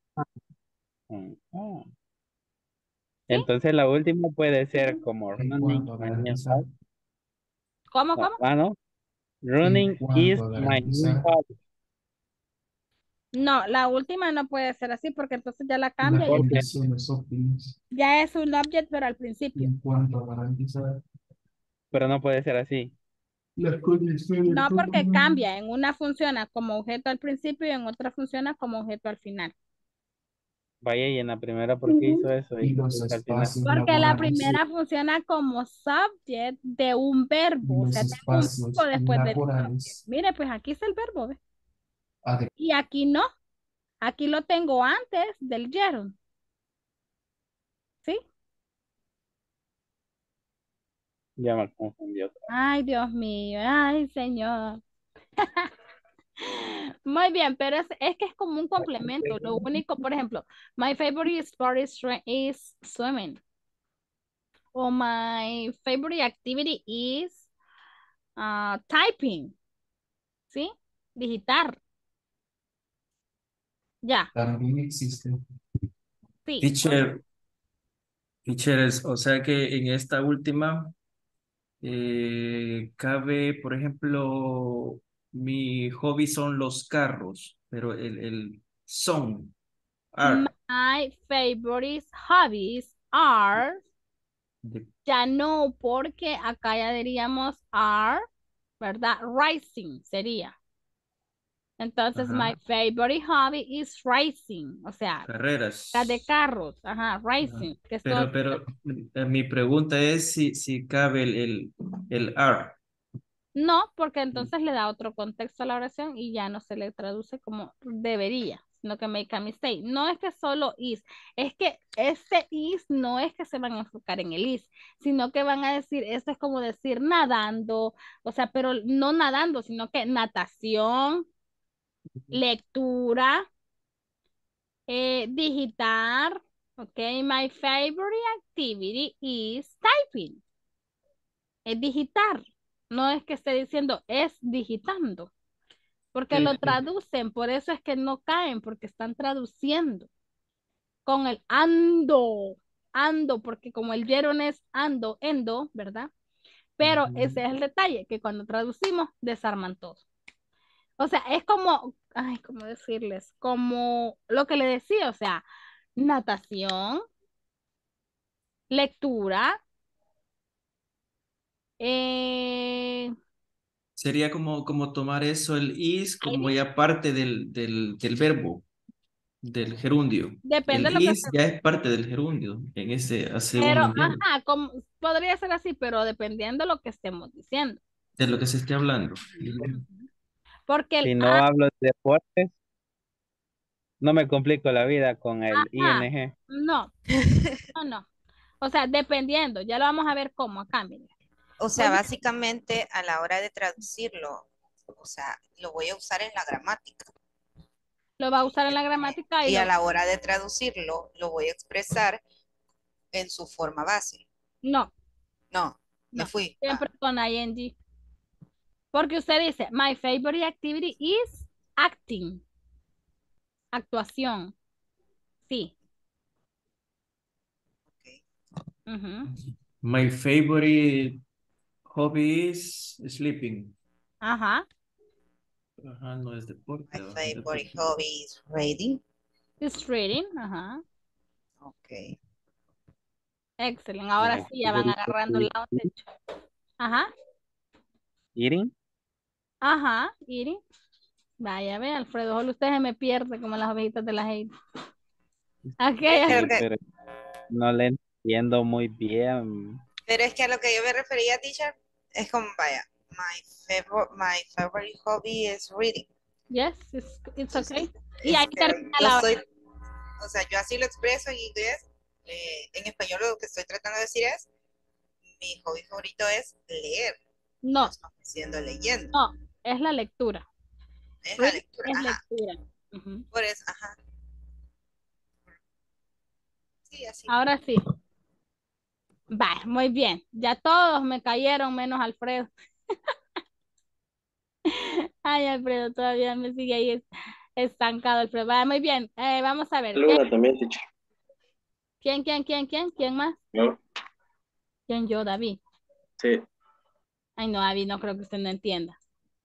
Ajá. ¿Sí? Entonces la última puede ser como running. ¿Cómo, No, cómo? no. Running is my new hobby. No, la última no puede ser así porque entonces ya la cambia. Porque Ya es un object, pero al principio. pero no puede ser así. No, porque cambia. En una funciona como objeto al principio y en otra funciona como objeto al final. Vaya, y en la primera, ¿por qué hizo eso? Y al final. Porque la primera funciona como subject de un verbo. O sea, tengo un verbo después del subject. Mire, pues aquí está el verbo, ¿ve? Y aquí no. Aquí lo tengo antes del gerund. ¿Sí? Ya me confundió. Ay, Dios mío. Ay, Señor. Muy bien, pero es que es como un complemento. Lo único, por ejemplo, my favorite sport is swimming. O my favorite activity is typing. ¿Sí? Digitar. Ya. Sí. Teacher, teachers, o sea que en esta última cabe, por ejemplo, mi hobby son los carros, pero el son, are, My favorite hobbies are. de- Ya no, porque acá ya diríamos are, ¿verdad? Racing sería. Entonces, my ajá, favorite hobby is racing. O sea, la de carreras. carros. Ajá, Ajá. racing. Que es todo. Pero mi pregunta es si cabe el are. No, porque entonces le da otro contexto a la oración y ya no se le traduce como debería, sino que make a mistake. No es que solo is, es que este is no es que se van a enfocar en el is, sino que van a decir, esto es como decir nadando, o sea, pero no nadando, sino que natación, lectura, digitar, ok, my favorite activity is typing, es digitar, no es que esté diciendo es digitando. porque lo traducen, por eso es que no caen, porque están traduciendo con el ando, porque como el vieron es ando, endo, ¿verdad? Pero ese es el detalle, que cuando traducimos, desarman todo. O sea, es como, ay, ¿cómo decirles? Como lo que le decía, o sea, natación, lectura, Sería como tomar eso, el is, como ya parte del verbo, del gerundio. depende El de lo que is ya es parte del gerundio, en ese, según pero, lo entiendo, ajá, podría ser así, pero dependiendo de lo que estemos diciendo. de lo que se esté hablando. Porque el Si no hablo de deportes, no me complico la vida con el ajá, ing. no, no. O sea, dependiendo, ya lo vamos a ver cómo acá, mire. O sea, básicamente a la hora de traducirlo, o sea, lo voy a usar en la gramática. Lo va a usar en la gramática Y a la hora de traducirlo, lo voy a expresar en su forma base. No. No, me fui. Siempre con ing. Porque usted dice, my favorite activity is acting. Actuación. Sí. My favorite hobby is sleeping. Ajá. Ajá, no es deporte. My favorite hobby is reading. Is reading. Ajá. Ok. Excelente. Ahora sí ya van agarrando el lado derecho. Ajá. Eating. Ajá. Eating. Vaya, ve, Alfredo, solo usted se me pierde como las ovejitas de la Heidi. Pero no le entiendo muy bien. Pero es que a lo que yo me refería, teacher, es como, vaya, my favorite hobby is reading. Yes, it's okay. Y ahí termina la hora. O sea, yo así lo expreso en inglés. En español lo que estoy tratando de decir es, mi hobby favorito es leer. No. No estoy diciendo leyendo. No, es la lectura. Es la lectura, es ajá. lectura. Por eso, ajá. Sí, así. Ahora sí. Va, muy bien. Ya todos me cayeron menos Alfredo. Ay, Alfredo, todavía me sigue ahí estancado, Alfredo. Va, muy bien. Vamos a ver. Luna también, teacher. ¿Quién más? ¿No? ¿Quién yo, David? Sí. Ay, no, David, no creo que usted no entienda.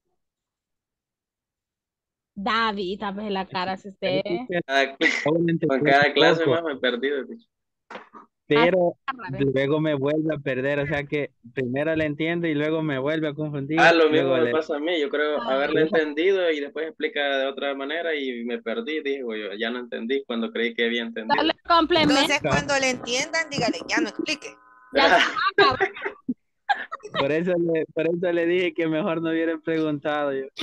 David, tal vez la cara si usted... Con cada clase más me he perdido, teacher. Pero luego me vuelve a perder, o sea que primero le entiendo y luego me vuelve a confundir. Lo mismo luego me pasa a mí, yo creo haberle entendido y después explica de otra manera y me perdí, digo yo, ya no entendí cuando creí que había entendido. Entonces, cuando le entiendan, dígale, ya no explique. Por eso le dije que mejor no hubieran preguntado yo.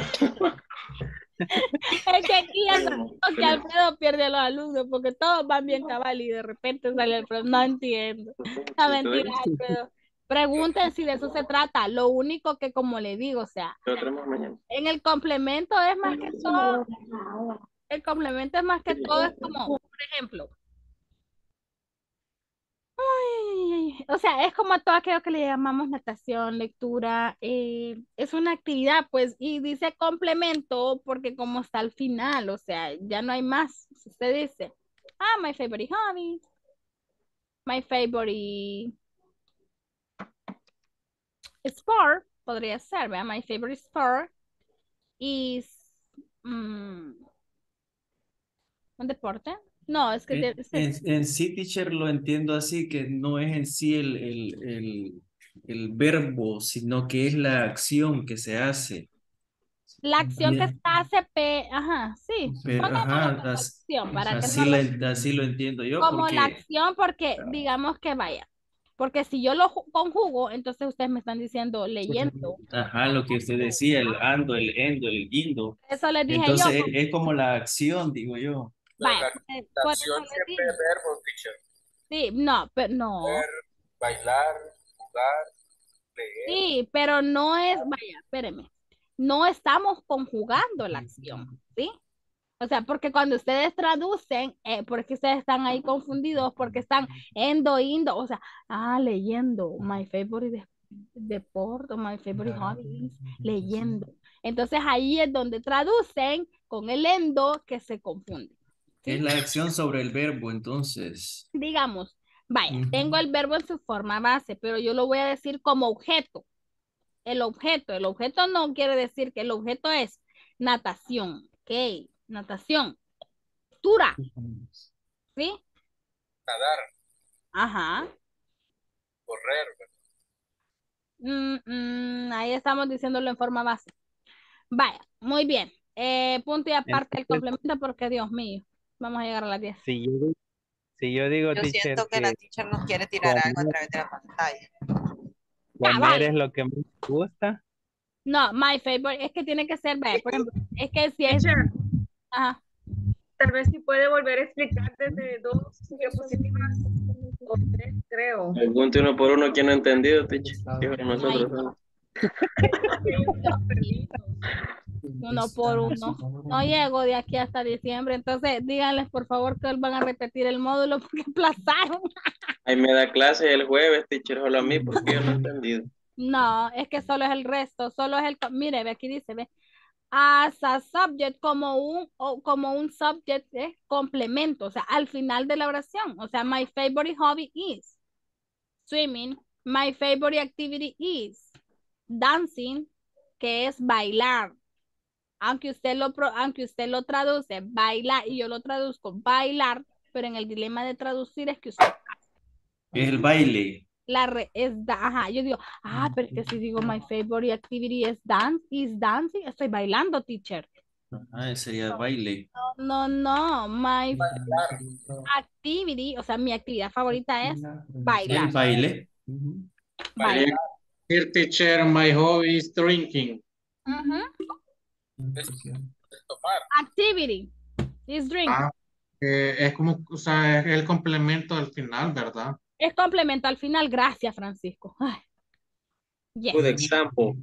Es que aquí ya que Alfredo pierde a los alumnos porque todos van bien cabal y de repente sale Alfredo. No entiendo. No, mentira, Alfredo. Pregunten si de eso se trata. Lo único que, como le digo, o sea, en el complemento es más que todo. El complemento es más que todo, es como, por ejemplo. O sea, es como todo aquello que le llamamos natación, lectura, es una actividad, pues, y dice complemento porque como está al final, o sea, ya no hay más. Si usted dice, my favorite hobby, my favorite sport, podría ser, ¿verdad? My favorite sport is un deporte. No, es que... En sí, teacher, lo entiendo así, que no es en sí el verbo, sino que es la acción que se hace. La acción que se hace, ajá, sí. Pero, ajá, así lo entiendo yo. Como la acción, porque digamos que vaya. Porque si yo lo conjugo, entonces ustedes me están diciendo leyendo. Ajá, lo que usted decía, el ando, el endo, el guindo. Eso les dije entonces, yo. es como la acción, digo yo. Vaya, la acción siempre es verbo, teacher. Sí, no, pero no. Ver, bailar, jugar, leer. Sí, pero no es, vaya, espéreme. No estamos conjugando la acción, ¿sí? O sea, porque cuando ustedes traducen, porque ustedes están ahí confundidos, porque están endo, indo, o sea, leyendo, my favorite deporte, my favorite hobby, leyendo. Entonces ahí es donde traducen con el endo que se confunde. Es la acción sobre el verbo, entonces. Digamos, vaya, Ujú. tengo el verbo en su forma base, pero yo lo voy a decir como objeto. El objeto no quiere decir que el objeto es natación, ok, natación, tura, ¿sí? Nadar, Ajá. correr. Ahí estamos diciéndolo en forma base. Vaya, muy bien. Punto y aparte el Entonces, complemento porque Dios mío, vamos a llegar a las 10. si yo digo, Yo teacher, siento que la que teacher nos quiere tirar algo a comer, través de la pantalla. comer es lo que más me gusta, No, my favorite, es que tiene que ser, vaya, por ejemplo, es que si es... Teacher, Ajá. tal vez si puede volver a explicar desde 2 diapositivas o 3, creo. Pregunte uno por uno quién no ha entendido, teacher. Fijo, Ay, nosotros. no. Estamos perdidos. Uno por uno. No llego de aquí hasta diciembre, entonces díganles por favor que van a repetir el módulo porque aplazaron. Ahí me da clase el jueves, teacher, solo a mí, porque yo no he entendido. No, es que solo es el resto, solo es el, mire, ve aquí dice, ve, as a subject como un subject de complemento, o sea, al final de la oración, o sea, my favorite hobby is swimming, my favorite activity is dancing, que es bailar. Aunque usted lo traduce bailar y yo lo traduzco bailar, pero en el dilema de traducir es que usted Es el baile. ajá, yo digo, pero es que si digo my favorite activity is dancing, estoy bailando, teacher. Ah, sería baile. No, my activity, o sea, mi actividad favorita es bailar. El baile. Ujú. Bailar. Here, teacher, my hobby is drinking. Es tomar. Activity is drink. Es como, o sea, es el complemento al final, ¿verdad? Es complemento al final, gracias, Francisco. Ay, yes. Good example.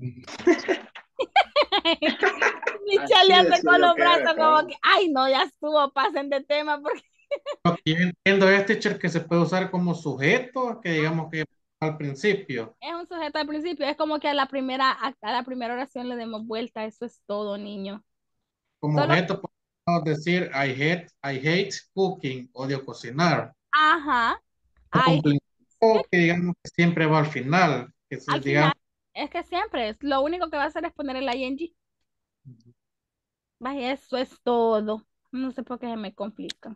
Michelle anda Así con lo los que brazos era, como cabrón. que, ay, no, ya estuvo, pasen de tema porque Lo que yo entiendo es, teacher, que se puede usar como sujeto, que digamos que al principio. es un sujeto al principio, es como que a la primera oración le demos vuelta, eso es todo, niño. Como Solo, objeto podemos decir I hate cooking, odio cocinar. ajá, ay, Complemento que digamos que siempre va al final. Que al digamos, final, es que siempre, lo único que va a hacer es poner el ing. Vaya, eso es todo. No sé por qué se me complica.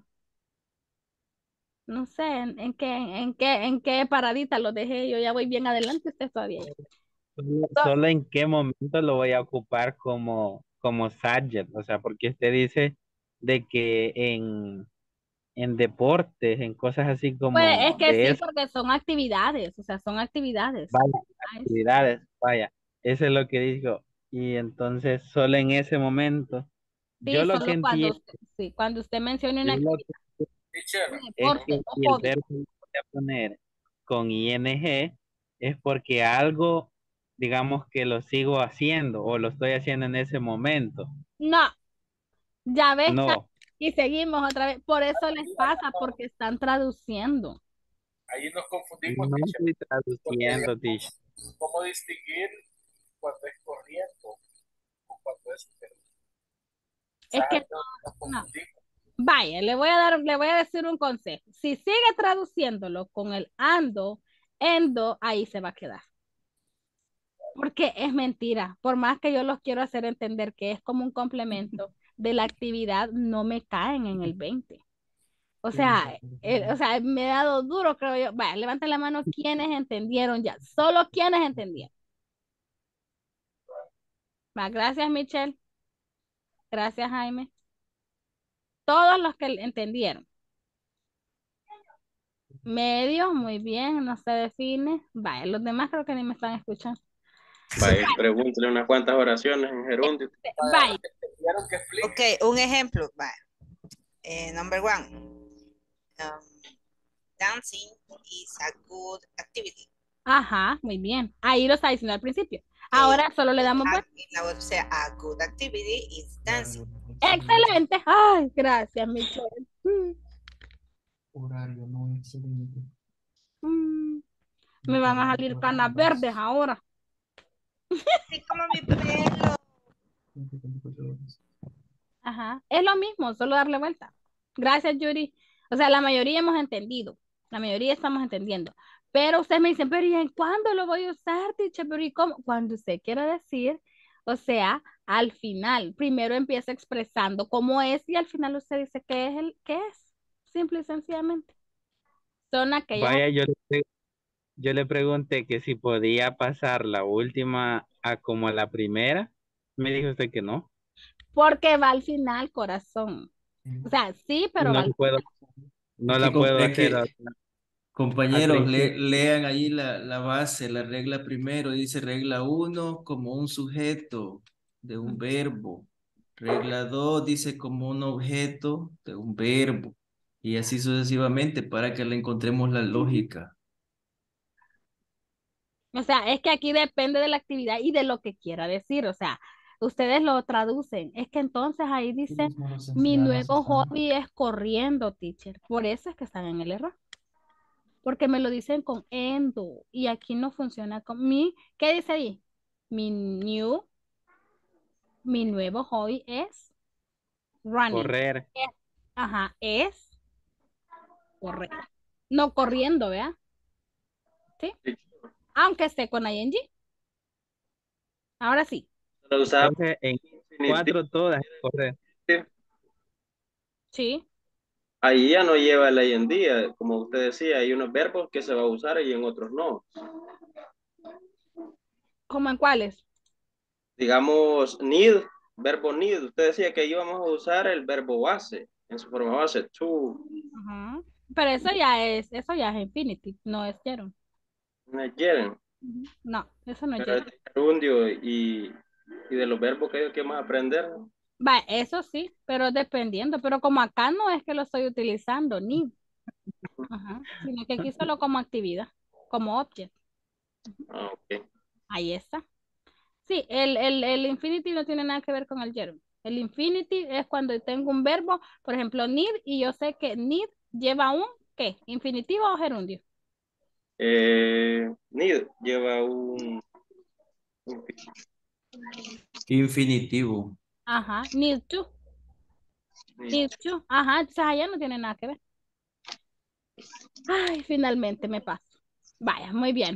No sé en qué paradita lo dejé, yo ya voy bien adelante, usted todavía. solo en qué momento lo voy a ocupar como subject, o sea, porque usted dice de que en deportes, en cosas así Pues como es que de sí, esas porque son actividades, o sea, son actividades. Ay, actividades, vaya, eso es lo que digo, y entonces solo en ese momento, yo sí, lo que solo cuando entiendo, usted mencione yo una lo actividad, que Teacher, un es deporte que o si el hobby. verbo lo voy a poner con ing, es porque algo, digamos que lo sigo haciendo o lo estoy haciendo en ese momento. No, ya ves, No, y seguimos otra vez. Por eso les pasa, porque están traduciendo. ahí nos confundimos, no teacher. estoy Porque traduciendo, teacher. digamos, ¿cómo distinguir cuando es corriendo o cuando es Es que nos no. confundimos? Vaya, le voy a decir un consejo. Si sigue traduciéndolo con el endo, ahí se va a quedar. Porque es mentira. Por más que yo los quiero hacer entender que es como un complemento de la actividad, no me caen en el 20. O sea, me he dado duro, creo yo. Vaya, levanten la mano quienes entendieron ya. Solo quienes entendieron. Va, gracias, Michelle. Gracias, Jaime. Todos los que entendieron. Medio, muy bien, no se define. Vaya, los demás creo que ni me están escuchando. Vaya, pregúntele unas cuantas oraciones en gerundio. Vaya. Ok, un ejemplo. Number one. Dancing is a good activity. Ajá, muy bien. Ahí lo está diciendo al principio. Ahora solo le damos vuelta. La web sea a good activity is dancing. Excelente. Ay, gracias, Michelle. Horario no excelente. Me van a salir canas verdes ahora. Así como mi pelo. Ajá, es lo mismo, solo darle vuelta. Gracias, Yuri. O sea, la mayoría hemos entendido, la mayoría estamos entendiendo. Pero ustedes me dicen, pero ¿y en cuándo lo voy a usar, teacher? Pero ¿y cómo? Cuando usted quiera decir, o sea, al final, primero empieza expresando cómo es y al final usted dice qué es, simple y sencillamente. Son aquellas, Vaya, yo le pregunté que si podía pasar la última a como la primera. Me dijo usted que no. porque va al final, corazón. O sea, sí, Y pero va al final. no la puedo Es hacer que al compañeros, principio. lean ahí la base, la regla primero. Dice regla 1 como un sujeto de un verbo. Regla 2 dice como un objeto de un verbo. Y así sucesivamente para que le encontremos la lógica. O sea, es que aquí depende de la actividad y de lo que quiera decir. O sea, ustedes lo traducen. Es que entonces ahí dice, mi nuevo hobby es corriendo, teacher. Por eso es que están en el error. Porque me lo dicen con endo y aquí no funciona con mi. ¿Qué dice ahí? Mi mi nuevo hobby es running. Correr. Ajá, es correr. No corriendo, ¿vea? ¿Sí? Aunque esté con ing. Ahora sí. Lo usaba Entonces, en infinitivo. 4 todas es correr. Sí. Ahí ya no lleva la hoy en día, como usted decía, hay unos verbos que se va a usar y en otros no. ¿Cómo en cuáles? Digamos, need, verbo need, usted decía que ahí vamos a usar el verbo base, en su forma base, to, Ajá. Pero eso ya es infinitive, no es gerund. no quieren, Ujú. No, eso no es pero gerund. es gerundio y de los verbos que vamos a aprender. Va, eso sí, pero dependiendo. Pero como acá no es que lo estoy utilizando, ni. Ajá. Sino que aquí solo como actividad, como object. Ah, ok. Ahí está. Sí, el infinitive no tiene nada que ver con el gerund. El infinitive es cuando tengo un verbo, por ejemplo, need, y yo sé que need lleva un, ¿qué? ¿Infinitivo o gerundio? Need lleva un Infinitivo. Ajá, need to. Need to. Ajá, entonces allá no tiene nada que ver. Ay, finalmente me paso. Vaya, muy bien.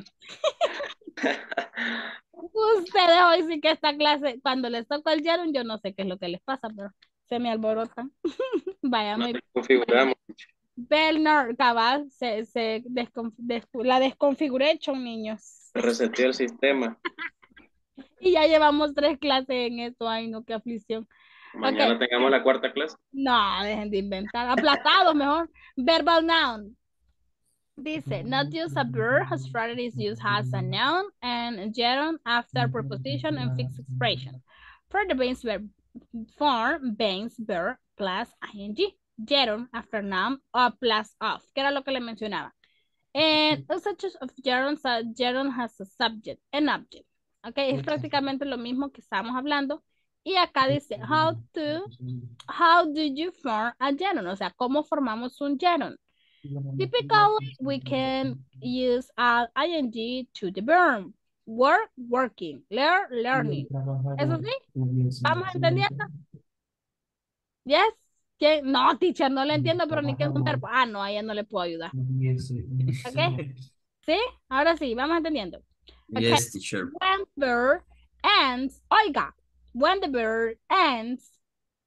Ustedes hoy sí que esta clase, cuando les toca el gerund, yo no sé qué es lo que les pasa, pero se me alborotan. Vaya, nos muy bien. configuramos. Bernard, cabal, la desconfiguration, niños. Se reseteó el sistema. Y ya llevamos 3 clases en esto. Ay, no, qué aflicción. Mañana Ok. tengamos la cuarta clase. No, dejen de inventar. Aplastados mejor. Verbal noun. Dice, not use a verb has started is used as a noun and gerund after preposition and fixed expression. For the base verb form, base verb plus ing. Gerund after noun or plus of. Que era lo que le mencionaba. And such of gerund has a subject and object. Ok, es prácticamente lo mismo que estamos hablando. Y acá dice, how do you form a gerund? O sea, ¿cómo formamos un gerund? Typically, we can use ing to the verb. Work, working. Learn, learning. ¿Eso sí? ¿Vamos entendiendo? Yes? ¿Quién? No, teacher, no le entiendo, pero ni que es un verbo. Ah, no, a ella no le puedo ayudar. ¿Ok? ¿Sí? Ahora sí, vamos entendiendo. Okay. Yes, teacher. When verb ends, oiga, when the verb ends,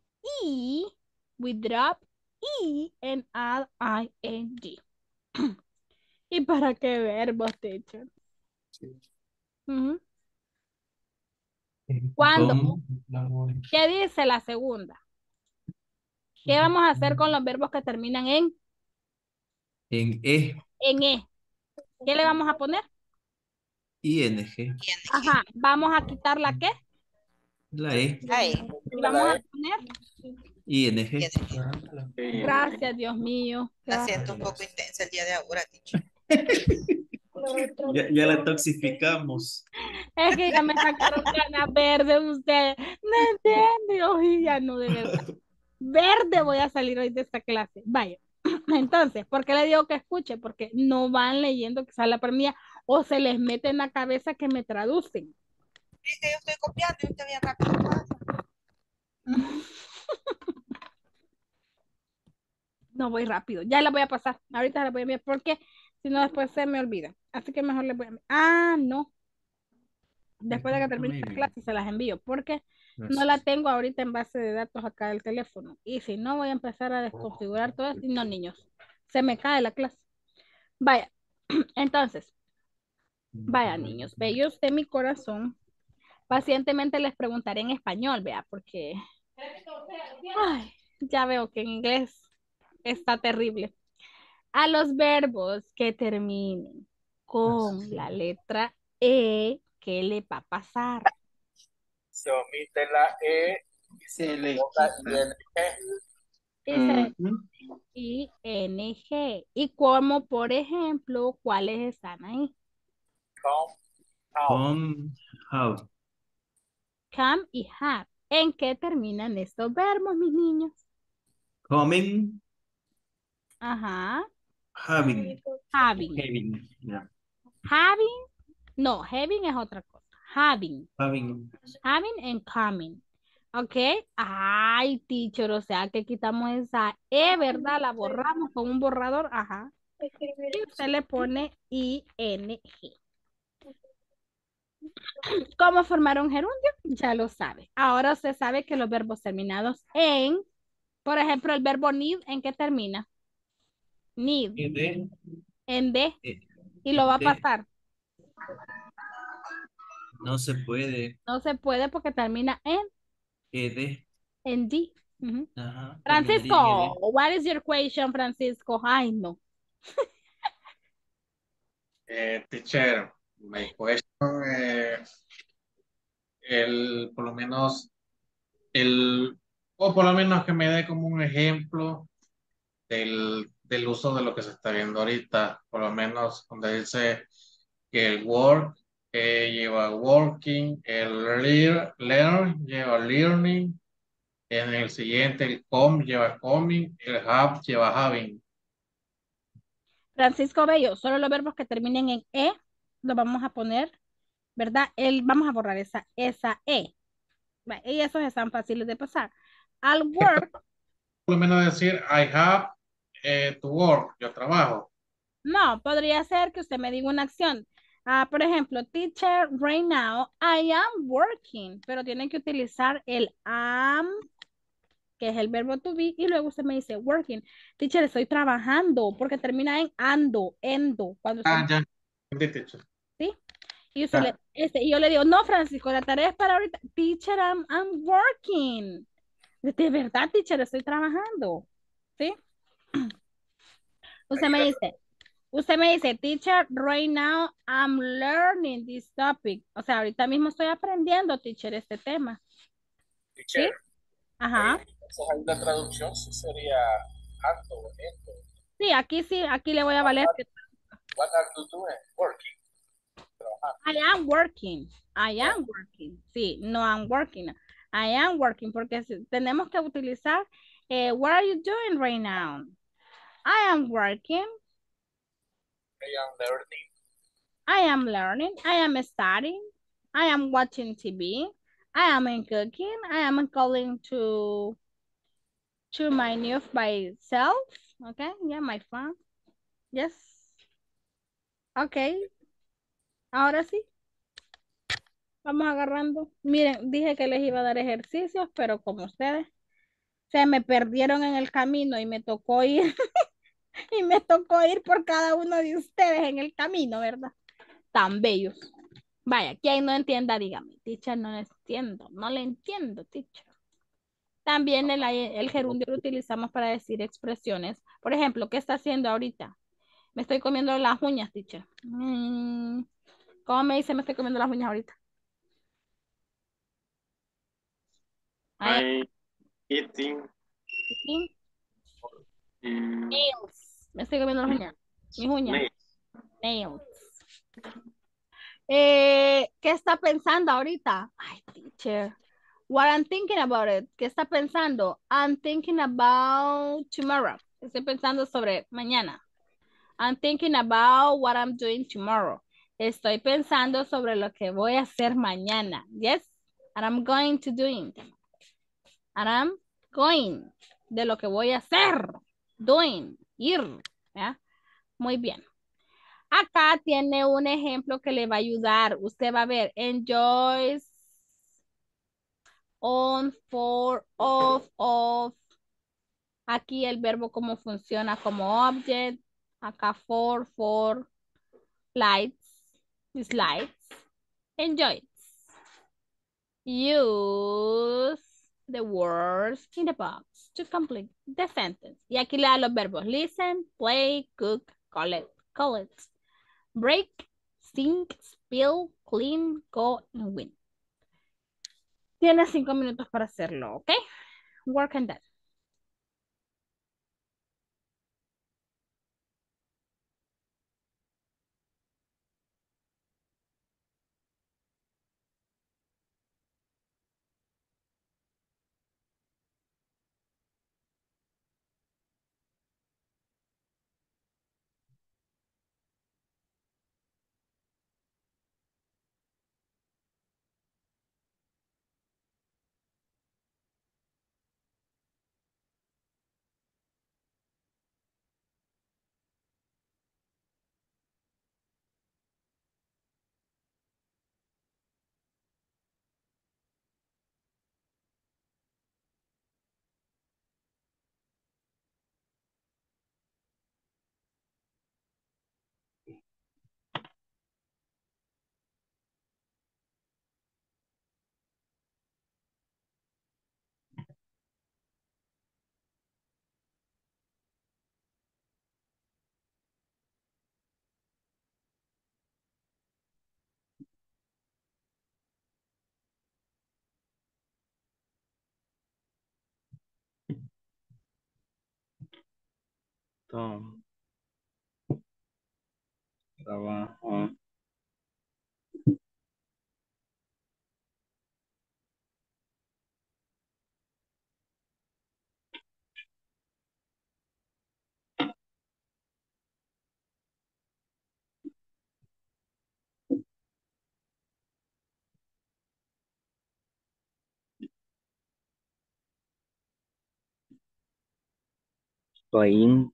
we drop and add ing. ¿Y para qué verbos, teacher? ¿Cuándo? ¿Cómo? ¿Qué dice la segunda? ¿Qué vamos a hacer con los verbos que terminan en En E? ¿Qué le vamos a poner? ING. Ajá, vamos a quitar la qué. La E. Y vamos a poner. ING. Gracias, Dios mío. La siento un poco intensa el día de ahora, teacher. Ya la toxificamos. Es que ya me sacaron ganas verdes ustedes. No entiendo. Ay, ya no, de verdad. Verde voy a salir hoy de esta clase. Vaya. Entonces, ¿por qué le digo que escuche? Porque no van leyendo quizás la mía o se les mete en la cabeza que me traducen. Es que yo estoy copiando y usted bien rápido pasa. No voy rápido. Ya la voy a pasar. Ahorita la voy a enviar porque si no después se me olvida. Así que mejor le voy a enviar. Ah, no. Después de que termine la clase se las envío porque no la tengo ahorita en base de datos acá del teléfono. Y si no voy a empezar a desconfigurar todo esto. Y no, niños. Se me cae la clase. Vaya. Entonces. Vaya, niños. Bellos de mi corazón. Pacientemente les preguntaré en español, vea, porque ay, ya veo que en inglés está terrible. A los verbos que terminen con la letra E, ¿qué le va a pasar? Se omite la E y se coloca ING. Dice ING. Y como, por ejemplo, ¿cuáles están ahí? Come, how. Come y have. ¿En qué terminan estos verbos, mis niños? Coming, Ajá. having. Having. Having, yeah. Having. No, having es otra cosa. Having. Having. Having and coming. ¿Ok? Ay, teacher, o sea que quitamos esa E, ¿verdad? La borramos con un borrador. Ajá. Y usted le pone ING. ¿Cómo formar un gerundio? Ya lo sabe. Ahora usted sabe que los verbos terminados en, por ejemplo, el verbo need, ¿en qué termina? Need. En D. Y lo va a pasar. No se puede. No se puede porque termina en ED. en D. Ajá. Francisco, what is your question, Francisco? Ay, no. Teacher, my question, por lo menos, o por lo menos que me dé como un ejemplo del uso de lo que se está viendo ahorita, por lo menos donde dice que el work lleva working, el learn lleva learning, en el siguiente el come lleva coming, el have lleva having. Francisco Bello, solo los verbos que terminen en E los vamos a poner, ¿verdad? Vamos a borrar esa E. Y esos están fáciles de pasar. Al work. Por lo menos decir I have to work, yo trabajo. No, podría ser que usted me diga una acción. Por ejemplo, teacher, right now, I am working, pero tienen que utilizar el am, que es el verbo to be, y luego usted me dice working. Teacher, estoy trabajando, porque termina en ando, endo. Cuando Ya, entendí, teacher. ¿sí? Y, y yo le digo, no, Francisco, la tarea es para ahorita. Teacher, I'm working. De verdad, teacher, estoy trabajando. ¿Sí? Usted me dice, teacher, right now I'm learning this topic. O sea, ahorita mismo estoy aprendiendo, teacher, este tema. Teacher, ¿Sí? Ajá. Entonces ahí la traducción sí sería ando, esto. Sí, aquí le voy a valer. What are you doing? Working. I am working. I am working. Sí, no I'm working. I am working porque tenemos que utilizar what are you doing right now? I am working. I am learning. I am learning. I am studying. I am watching TV. I am cooking. I am calling to my news by self. Okay, yeah, my phone. Yes. Okay. Ahora sí. Vamos agarrando. Miren, dije que les iba a dar ejercicios, pero como ustedes se me perdieron en el camino y me tocó ir y me tocó ir por cada uno de ustedes en el camino, ¿verdad? Tan bellos. Vaya, quien no entienda, dígame. Teacher, no le entiendo. No le entiendo, teacher. También el gerundio lo utilizamos para decir expresiones. Por ejemplo, ¿qué está haciendo ahorita? Me estoy comiendo las uñas, teacher. ¿Cómo me dice me estoy comiendo las uñas ahorita? I eating. Nails. Me estoy comiendo las uñas. Mis uñas. Nails. ¿Qué está pensando ahorita? Ay, teacher. What I'm thinking about it. ¿Qué está pensando? I'm thinking about tomorrow. Estoy pensando sobre mañana. I'm thinking about what I'm doing tomorrow. Estoy pensando sobre lo que voy a hacer mañana. Yes. And I'm going to do it. And I'm going. De lo que voy a hacer. Doing. Ir. ¿Ya? Muy bien. Acá tiene un ejemplo que le va a ayudar. Usted va a ver. Enjoys. On, for, of. Aquí el verbo cómo funciona como object. Acá for, lights, slides, enjoys. Use the words in the box to complete the sentence. Y aquí le da los verbos listen, play, cook, collect, break, sing, spill, clean, go, and win. Tiene 5 minutos para hacerlo, ¿ok? Work on that. Tom, trabajo. Playing.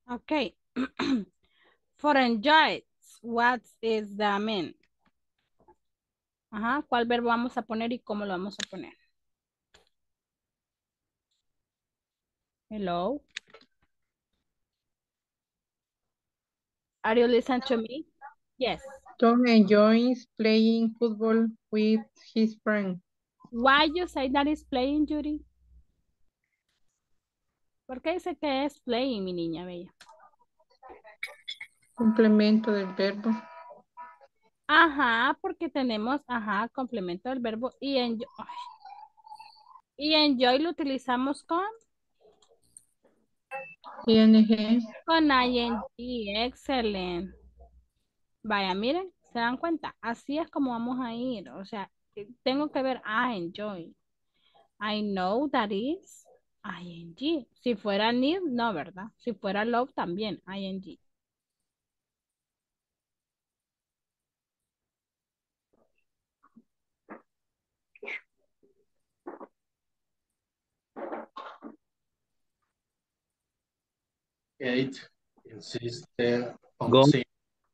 Okay. For enjoy, what is the mean? Ajá, ¿cuál verbo vamos a poner y cómo lo vamos a poner? Hello. Are you listening to me? Yes. Tom enjoys playing football with his friend. Why you say that is playing, Judy? ¿Por qué dice que es playing, mi niña bella? Complemento del verbo. Ajá, porque tenemos, ajá, complemento del verbo y enjoy. Y enjoy lo utilizamos con ING. Con ing, excelente. Vaya, miren, se dan cuenta, así es como vamos a ir. O sea, tengo que ver I enjoy. I know that is ing. Si fuera need, no, ¿verdad? Si fuera love, también ing. Kate insiste on Go- seeing.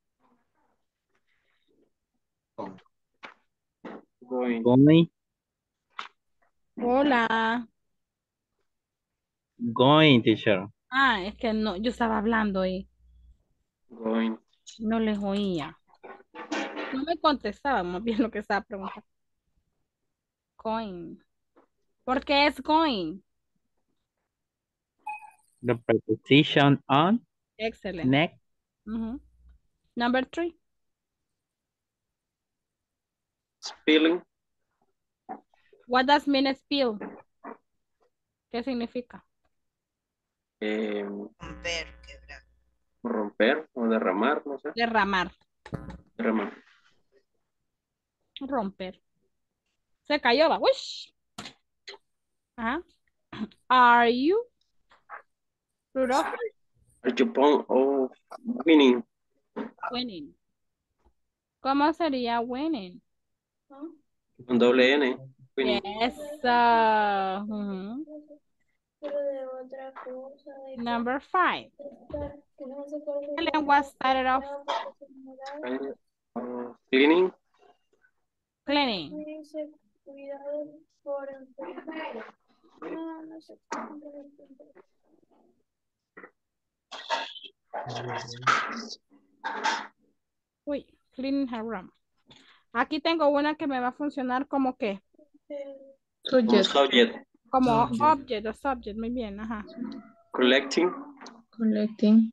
Going. Going, Hola. going, teacher. Ah, es que no, yo estaba hablando y Going. no les oía. No me contestaban más bien lo que estaba preguntando. Going. ¿Por qué es going? The preposition on, Excelente. next, Ujú. Number 3. Spilling. What does mean spill? ¿Qué significa? Romper, quebrar. Romper o derramar, no sé. Derramar. Derramar. Romper. Se cayó, va. Ush. Ajá. Are you? Rudolph? Are you born of winning? Winning. ¿Cómo sería winning? Con doble N. Winning. Yes. Ujú. Number 5. Helen was started off Cleaning. cleaning. Uy, cleaning her room. Aquí tengo una que me va a funcionar como que, Como subject. como Subject. object o subject, muy bien, ajá. Collecting. Collecting.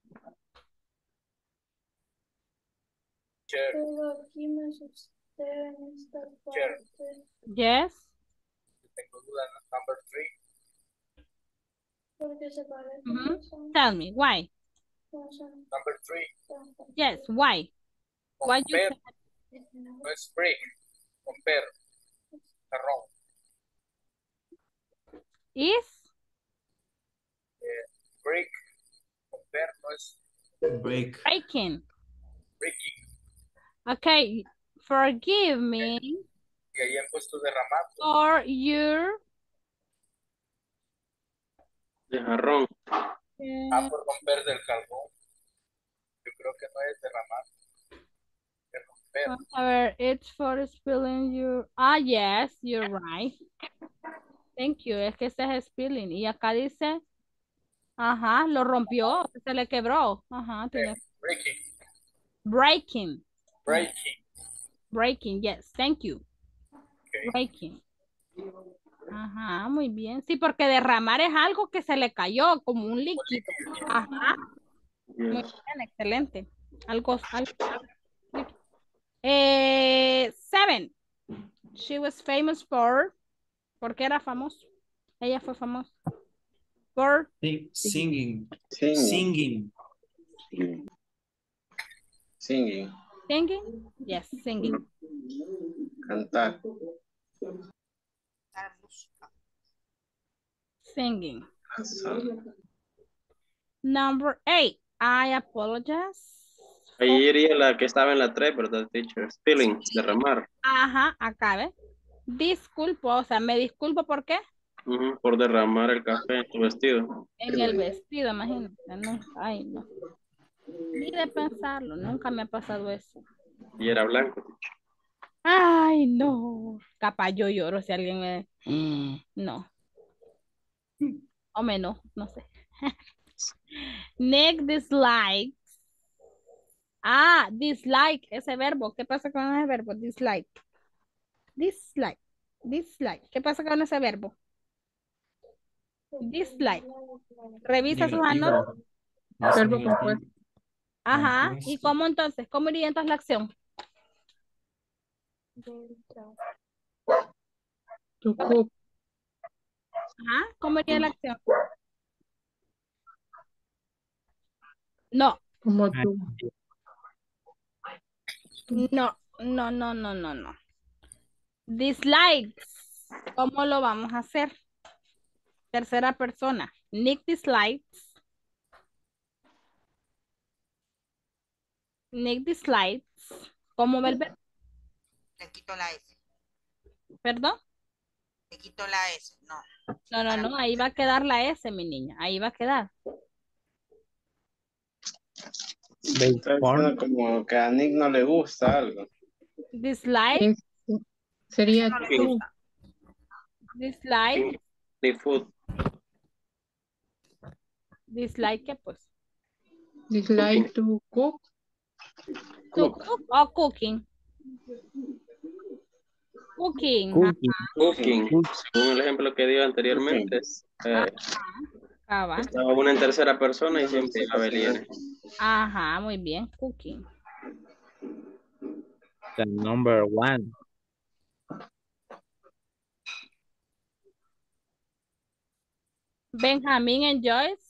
Chair. Chair. Yes. Tengo duda. Number 3. Mhm. Tell me, why? Number 3. Yes, why? Why you Compare. say No es break. Compare. Wrong. is? Break. Compare no es Break. Breaking. breaking. Okay, forgive me Y ahí han puesto derramar. for your... De jarrón. Por romper del carbón. Yo creo que no es derramar. Es romper. A ver, it's for spilling your... Ah, yes, you're right. Thank you, es que este es spilling. Y acá dice, ajá, lo rompió, se le quebró. Ajá, tiene... Breaking. Breaking. Breaking. Breaking, yes, thank you. Okay. Breaking. Ajá, muy bien. Sí, porque derramar es algo que se le cayó, como un líquido. Ajá, muy Yes. bien, excelente. Algo. 7. She was famous for... ¿Por qué era famoso? Ella fue famosa. Por... Singing. Singing. Singing. Singing. Singing? Yes, singing. Cantar. Singing. Number 8. I apologize. Ahí iría la que estaba en la 3, ¿verdad, teacher? Spilling, derramar. Ajá, acá ve. Disculpo, o sea, me disculpo, ¿por qué? Ujú, por derramar el café en tu vestido. En el vestido, imagínate. No, ay, no. Ni de pensarlo, nunca me ha pasado eso. Y era blanco. Ay, no. Capaz yo lloro si alguien me... No. O menos, no sé. Nick dislikes. Ah, dislike, ese verbo. ¿Qué pasa con ese verbo? Dislike. Dislike. Dislike. ¿Qué pasa con ese verbo? Dislike. Revisa sus anotaciones. Negativo. No es Verbo negativo. compuesto. Ajá. ¿Y cómo entonces? ¿Cómo iría entonces la acción? To cook. Ajá. ¿Cómo iría la acción? No. Como tú. No. No, no, no, no, no. Dislikes. ¿Cómo lo vamos a hacer? Tercera persona. Nick dislikes. Nick dislikes. ¿Cómo va el verbo? Le quito la S. ¿Perdón? Le quito la S. No. No, no, no. Ahí va a quedar la S, mi niña. Ahí va a quedar. Está diciendo como que a Nick no le gusta algo. Dislike. Sería No le tú. gusta. Dislike. Ni food. Dislike, ¿qué pues? Dislike to cook. To cook o cooking. Cooking. Ajá. Cooking. Según el ejemplo que dio anteriormente, Ajá. estaba una en tercera persona y siempre iba a venir. Ajá, muy bien. Cooking. The number one. Benjamin and Joyce.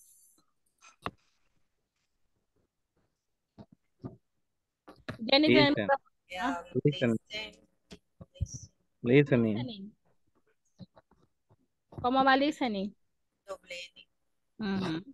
Jenny tiene Listen. Ah, Listen. Listening. listening. ¿Cómo va listening? Doble N. Ujú.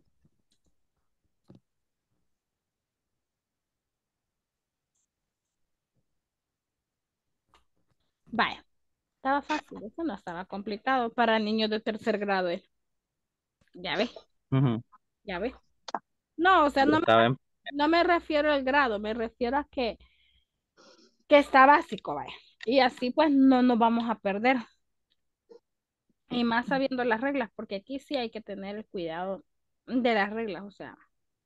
Vaya, estaba fácil, eso no estaba complicado para niños de tercer grado. Ya ves, Ujú. ya ves. No, o sea, Yo estaba en- no me refiero al grado, me refiero a que está básico, vaya. Y así pues no nos vamos a perder. Y más sabiendo las reglas, porque aquí sí hay que tener el cuidado de las reglas, o sea.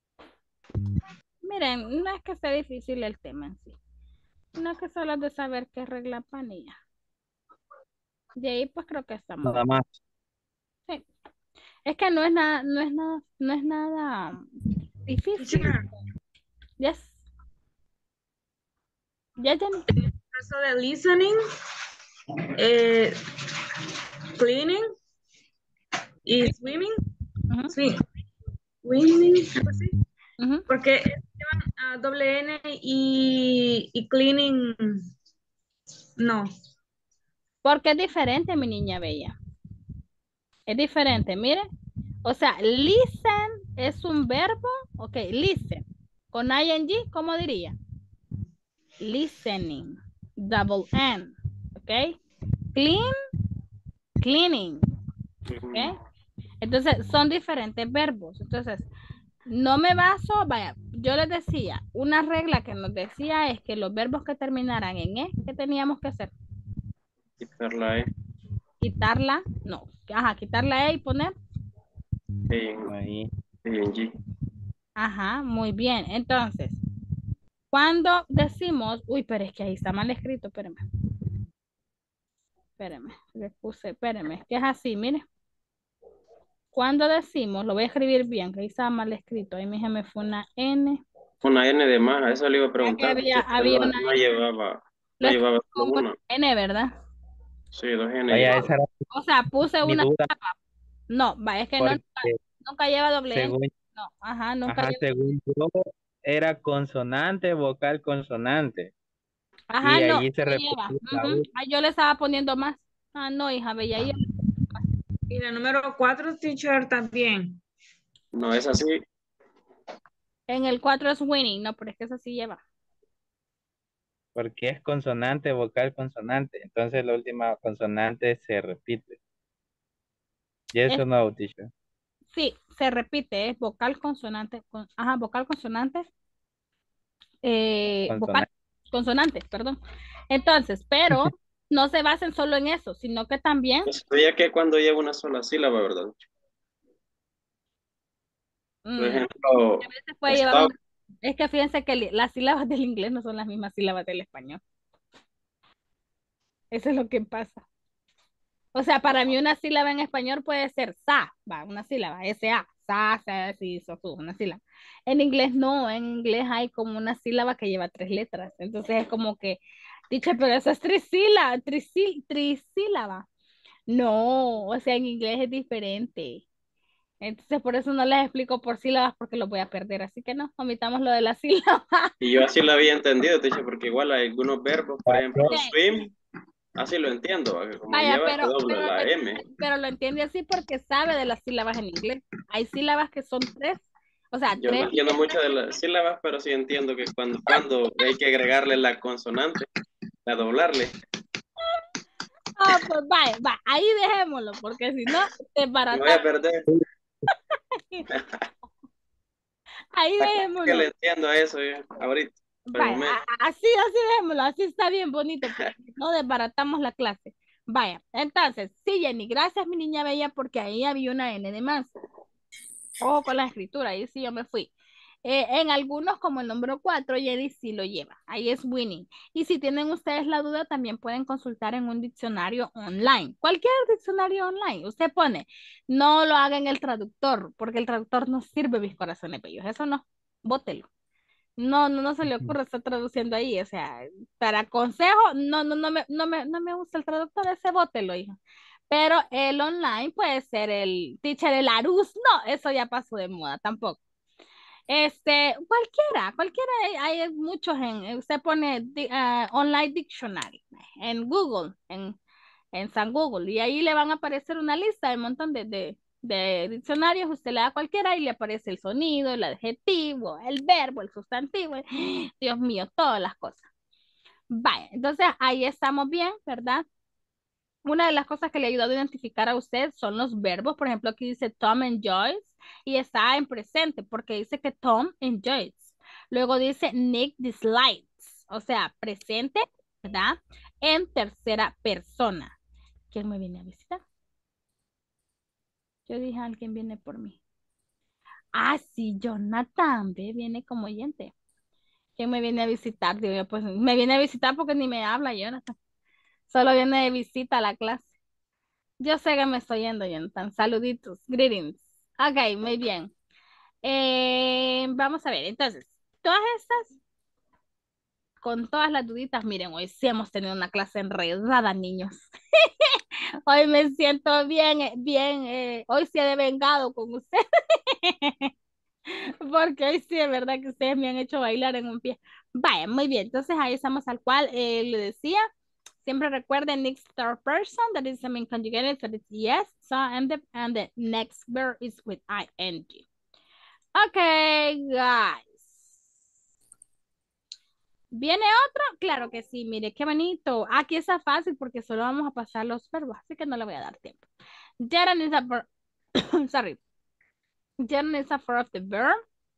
Miren, no es que sea difícil el tema en sí, no que solo es de saber qué regla panilla. De ahí pues creo que estamos. nada más. Sí. Es que no es nada, no es nada difícil. Yes. Ya, Jenny. Caso de listening, cleaning y swimming. Sí, swimming, algo así. Porque llevan doble N y cleaning, no. Porque es diferente, mi niña bella. Es diferente, mire. O sea, listen es un verbo. Ok, listen. Con ing, ¿cómo diría? Listening. Double N. Ok. Clean, cleaning. Ok. Entonces, son diferentes verbos. Entonces, no me baso, vaya, yo les decía, una regla que nos decía es que los verbos que terminaran en E, ¿qué teníamos que hacer? Quitarla E. Quitarla, no. Ajá, quitarla E y poner. Ahí. G. Ajá, muy bien. Entonces, cuando decimos, uy, pero es que ahí está mal escrito, espérame. Espérame, le puse, espérame, que es así, mire. Cuando decimos, lo voy a escribir bien, que ahí está mal escrito, ahí me fue una N. Una N de más, eso le iba a preguntar. Había No, una no N. llevaba, Lo no llevaba escribí solo como una. N, ¿verdad? Sí, dos N. Vaya, llevaba. esa era O sea, puse mi una. duda. No, va, es que no, Porque nunca lleva doble N. según, No, ajá, nunca lleva. según yo, era consonante, vocal, consonante. Ajá, Y no, allí se no lleva. repite la U. Ah, yo le estaba poniendo más. Ah, no, hija, bella. Y la número 4, teacher, también. No, es así. En el 4 es winning, no, pero es que eso sí lleva. Porque es consonante, vocal, consonante. Entonces la última consonante se repite. Yes Es- or no, teacher. sí, se repite, es vocal, consonante, ajá, vocal, consonante, vocal, Consonante. consonantes, perdón. Entonces, pero no se basen solo en eso, sino que también, Sabía que cuando lleva una sola sílaba, ¿verdad? Por a ejemplo, veces puede llevar stop. es que fíjense que las sílabas del inglés no son las mismas sílabas del español. Eso es lo que pasa. O sea, para mí una sílaba en español puede ser sa, va, una sílaba, S-A, sa, si, so, su, una sílaba. En inglés no, en inglés hay como una sílaba que lleva 3 letras. Entonces es como que, dice, pero eso es trisílaba. No, o sea, en inglés es diferente. Entonces por eso no les explico por sílabas porque los voy a perder. Así que no, omitamos lo de la sílaba. Y yo así lo había entendido, teacher, porque igual hay algunos verbos, por ejemplo, swim, así lo entiendo, que como Vaya, lleva, se dobla la M. pero lo entiende así porque sabe de las sílabas en inglés. Hay sílabas que son 3, o sea, Yo no 3 entiendo letras. mucho de las sílabas, pero sí entiendo que cuando hay que agregarle la consonante, a doblarle. Ah, pues vaya, va, ahí dejémoslo, porque si no, te Me voy a baratamos. perder. Ahí ¿A qué le dejémoslo. entiendo a eso ahorita? Por el Vaya, momento. así dejémoslo, así está bien bonito, porque si no desbaratamos la clase. Vaya, entonces, sí, Jenny, gracias, mi niña bella, porque ahí había una N de más. Ojo con la escritura, ahí sí yo me fui. En algunos, como el número 4, Jenny sí lo lleva. Ahí es winning. Y si tienen ustedes la duda, también pueden consultar en un diccionario online. Cualquier diccionario online. Usted pone, no lo haga en el traductor, porque el traductor no sirve, mis corazones bellos. Eso no, bótelo. No se le ocurre estar traduciendo ahí. O sea, para consejo, no me gusta el traductor, ese bótelo, hijo. Pero el online puede ser el teacher, el Arús. No, eso ya pasó de moda, tampoco. Cualquiera, hay muchos usted pone online dictionary en Google, en San Google, y ahí le van a aparecer una lista de un montón de diccionarios, usted le da cualquiera y le aparece el sonido, el adjetivo, el verbo, el sustantivo, Dios mío, todas las cosas. Vaya, entonces ahí estamos bien, ¿verdad? Una de las cosas que le ha ayudado a identificar a usted son los verbos. Por ejemplo, aquí dice Tom enjoys y está en presente porque dice que Tom enjoys. Luego dice Nick dislikes, o sea, presente, ¿verdad? En tercera persona. ¿Quién me viene a visitar? Yo dije, alguien viene por mí. Ah, sí, Jonathan, viene como oyente. ¿Quién me viene a visitar? Digo yo, pues me viene a visitar porque ni me habla Jonathan. Solo viene de visita a la clase. Yo sé que me estoy yendo, Jonathan. Saluditos, greetings. Ok, muy bien. Vamos a ver, entonces, todas estas, con todas las duditas, miren, hoy sí hemos tenido una clase enredada, niños. Hoy me siento bien, hoy sí he devengado con ustedes. Porque hoy sí es verdad que ustedes me han hecho bailar en un pie. Vaya, muy bien. Entonces ahí estamos al cual le decía. Siempre recuerden next third person, that is semi conjugated, that is yes. So and the next verb is with ing. Okay, guys. ¿Viene otro? Claro que sí, mire, qué bonito. Aquí está fácil porque solo vamos a pasar los verbos, así que no le voy a dar tiempo. Jaron is a verb. Sorry. Jaron is a verb of the verb.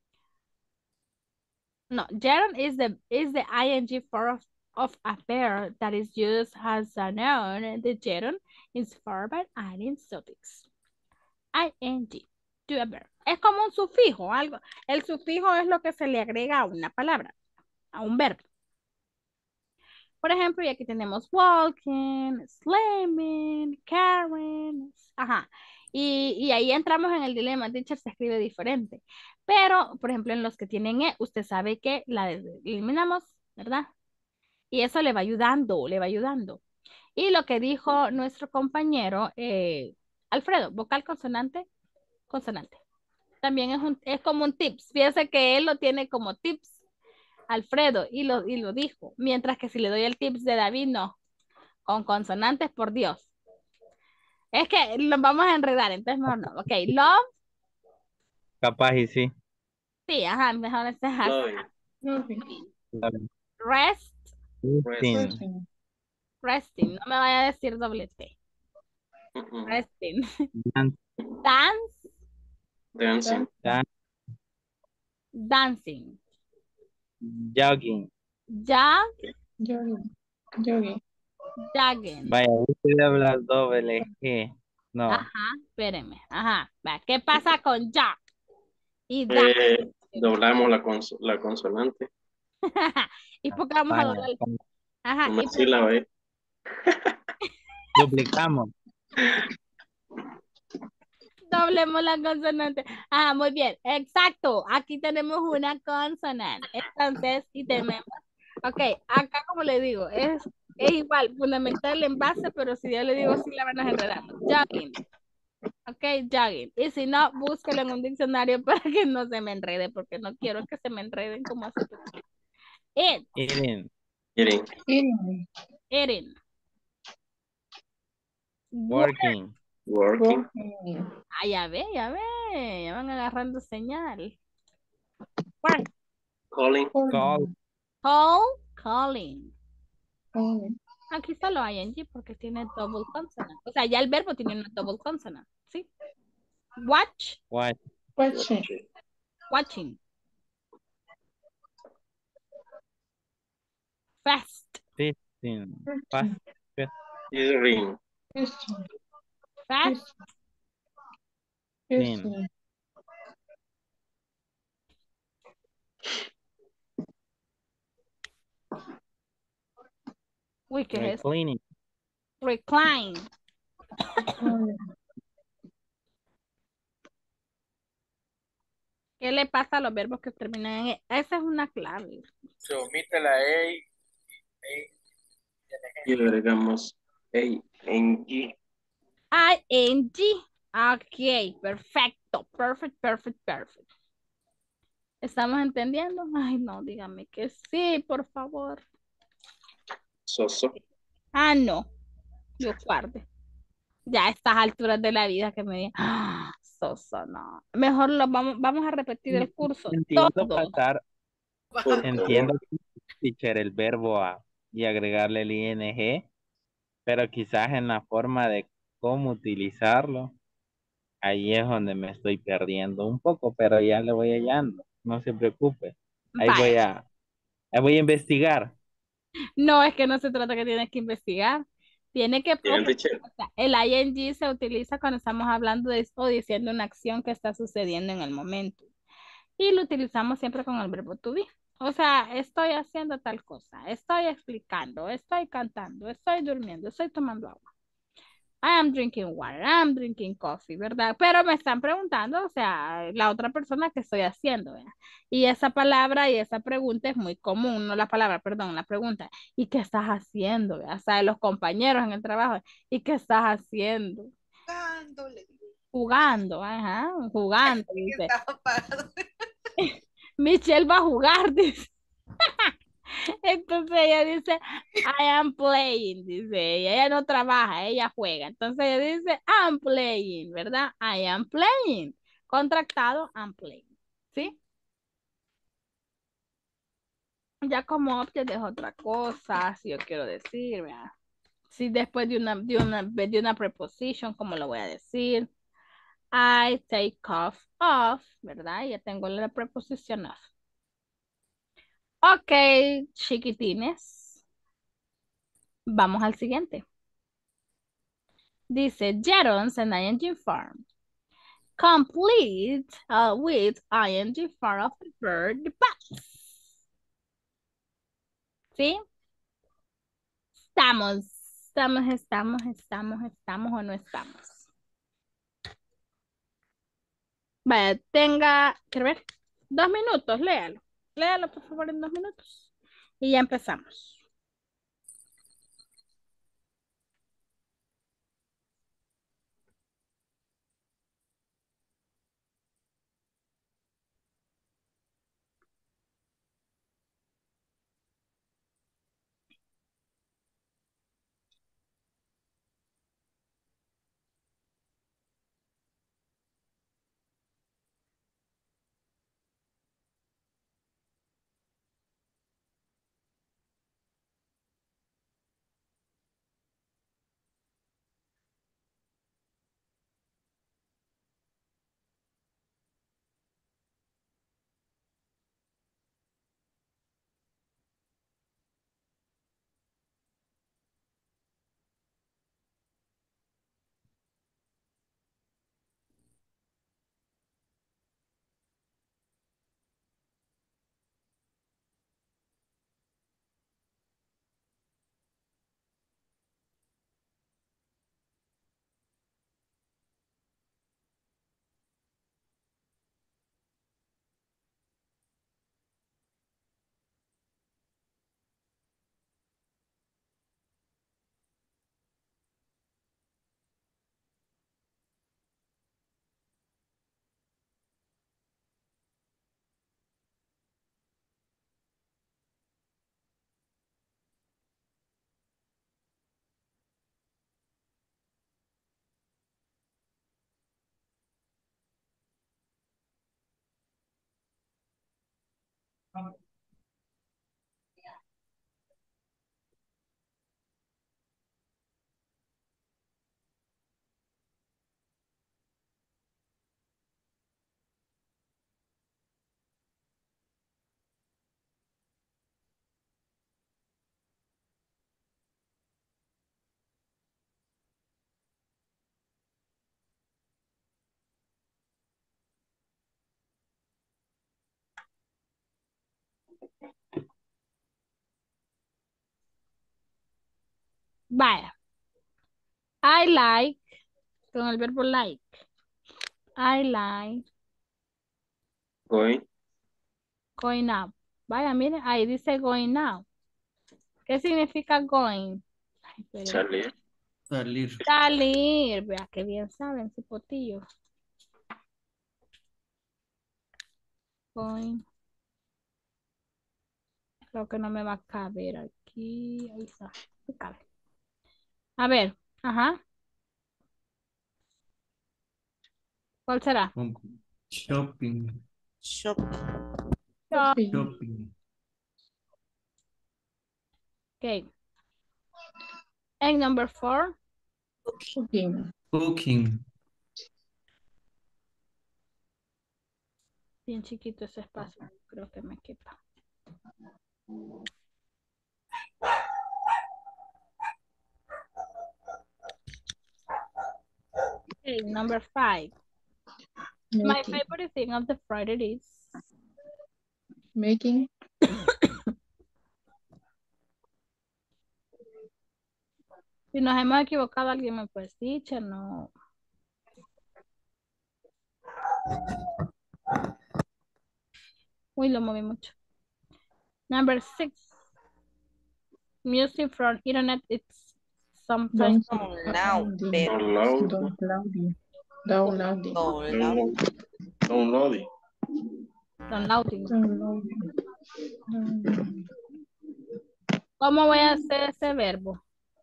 No, gerund is the ing form of a verb that is used as a noun. The gerund is formed by adding suffix ing to a verb. Es como un sufijo, algo. El sufijo es lo que se le agrega a una palabra, a un verbo. Por ejemplo, y aquí tenemos walking, slamming, carrying, ajá. Y ahí entramos en el dilema, teacher se escribe diferente. Pero, por ejemplo, en los que tienen E, usted sabe que la eliminamos, ¿verdad? Y eso le va ayudando, le va ayudando. Y lo que dijo nuestro compañero Alfredo, vocal consonante, consonante. También es como un tips. Fíjese que él lo tiene como tips, Alfredo, y lo dijo. Mientras que si le doy el tips de David, no. Con consonantes, por Dios. Es que nos vamos a enredar, entonces mejor no. Ok, love. Capaz y sí. Sí, ajá, mejor este Rest. Resting. Resting. No me vaya a decir doble T. Resting. Dance, Dancing. dancing. Jogging. Jog, Jogging. Jogging. jogging. Vaya, usted habla doble G. No. Ajá, espérenme. Ajá, va. ¿Qué pasa con jog y dance? Doblamos la consonante. ¿Y por qué vamos a Vaya, doblar? Ajá, Una y sílaba ahí. duplicamos. doblemos la consonante. Ah, muy bien. Exacto. Aquí tenemos una consonante. Entonces, y tenemos. Ok, acá como le digo, es igual, fundamental en base, pero si yo le digo sí la van a enredar. Jogging. Ok, jogging. Y si no, búsquelo en un diccionario para que no se me enrede, porque no quiero que se me enreden como así. It, Eating. Eating. Eating. eating. Working. Working. Working. Ah, ya ve, ya van agarrando señal. Work. Calling. Call. Calling. Calling. Aquí solo hay ing porque tiene double consonant. O sea, ya el verbo tiene una double consonant. ¿Sí? Watch. Watch. Watching. Watching. Fast. Fishing. Fast. Hearing. Fishing. Fast. Fishing. Uy, ¿qué es eso? Cleaning. Recline. ¿Qué le pasa a los verbos que terminan en E? Esa es una clave. Se omite la E. Y agregamos ing. ing. Ok, perfecto. Perfect. ¿Estamos entendiendo? Ay, no, dígame que sí, por favor. Soso. Ah, no. Yo guarde. Ya a estas alturas de la vida que me digan, soso, no. Mejor vamos a repetir el curso. Entiendo Todo. pasar. Por Entiendo favor. teacher el verbo a y agregarle el ing, pero quizás en la forma de cómo utilizarlo, ahí es donde me estoy perdiendo un poco, pero ya le voy hallando, no se preocupe. Ahí Vaya. ahí voy a investigar. No, es que no se trata que tienes que investigar. Tiene que Bien, procesar. teacher. O sea, el ing se utiliza cuando estamos hablando de o diciendo una acción que está sucediendo en el momento. Y lo utilizamos siempre con el verbo to be. O sea, estoy haciendo tal cosa, estoy explicando, estoy cantando, estoy durmiendo, estoy tomando agua. I am drinking water, I am drinking coffee, ¿verdad? Pero me están preguntando, o sea, la otra persona que estoy haciendo, ¿verdad? Y esa palabra y esa pregunta es muy común, no la palabra, perdón, la pregunta. ¿Y qué estás haciendo? ¿Verdad? O sea, los compañeros en el trabajo, ¿y qué estás haciendo? Dándole. Jugando, ajá, jugando, dice. Estaba parado. Michelle va a jugar, dice. Entonces ella dice, I am playing, dice ella no trabaja, ella juega. Entonces ella dice, I'm playing, ¿verdad? I am playing. Contractado, I'm playing. ¿Sí? Ya como object es otra cosa, si yo quiero decir, ¿verdad? Si después de una preposition, ¿cómo lo voy a decir? I take off, ¿verdad? Ya tengo la preposición off. Ok, chiquitines. Vamos al siguiente. Dice, Jerons and ing form. Complete with ing form of the verb depends. ¿Sí? Estamos o no estamos. Vaya, quiero ver, 2 minutos, léalo. Léalo, por favor, en 2 minutos. Y ya empezamos. Vaya. I like, con el verbo like. I like Going. going out. Vaya, miren, ahí dice going out. ¿Qué significa going? Ay, Salir. Salir. salir. Vea, que bien saben, cipotillo. Going. Creo que no me va a caber aquí. Ahí está. Me cabe. A ver, ajá. ¿Cuál será? Shopping. Shopping. Okay. And number 4. Cooking. Cooking. Bien chiquito ese espacio. Creo que me quepa. Okay, number 5. My Making. favorite thing of the Friday is Making. si nos hemos equivocado, alguien me puede decir, no. Uy, lo moví mucho. Number 6. Music from internet, it's sometimes Downloading. Downloading. Downloading. Downloading. downloading. Downloading. ¿Cómo voy a hacer ese verbo?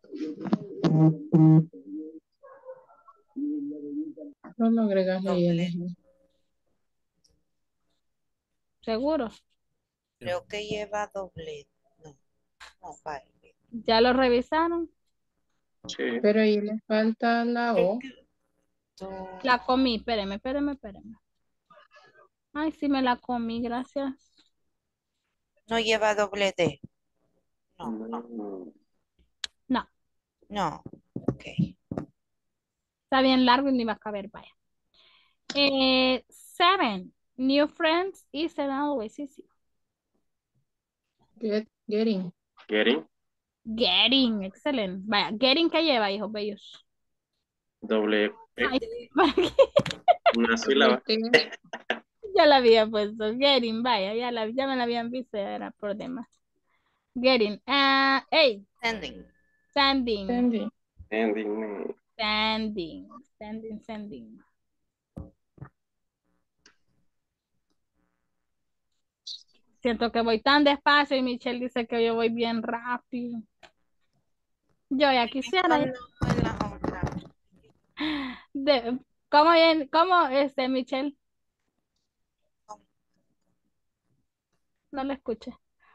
Solo agregarle ING. ¿Seguro? Creo que lleva doble. No, vale. ¿Ya lo revisaron? Sí. Pero ahí le falta la O. La comí, espéreme. Ay, sí me la comí, gracias. No lleva doble D. No. No. Ok. Está bien largo y no iba a caber, vaya. 7. New friends isn't always easy. Getting. Getting. Getting, excelente. Vaya, getting, ¿qué lleva, hijos bellos? Doble. Ay, ¿para qué? Una sílaba. Ya la había puesto. Getting, vaya, ya me la habían visto, era por demás. Getting. 8. Sending. Standing. Ending. Standing. Siento que voy tan despacio y Michelle dice que yo voy bien rápido. Yo ya quisiera. ¿Cómo Michelle? No lo escuché.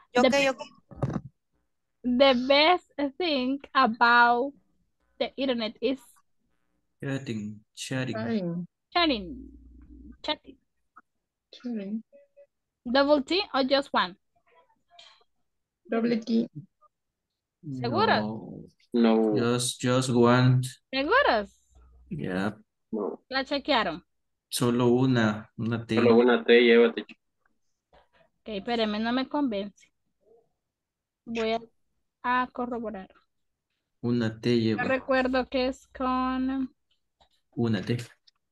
The best thing about the internet is Chatting. Chatting. Double T or just one? Double T. ¿Seguros? No. Just one. ¿Seguros? Yeah. No. ¿La chequearon? Solo una T. Solo una T, llévate. Ok, espérenme, no me convence. Voy a corroborar. Una T Yo lleva. recuerdo que es con... Una T.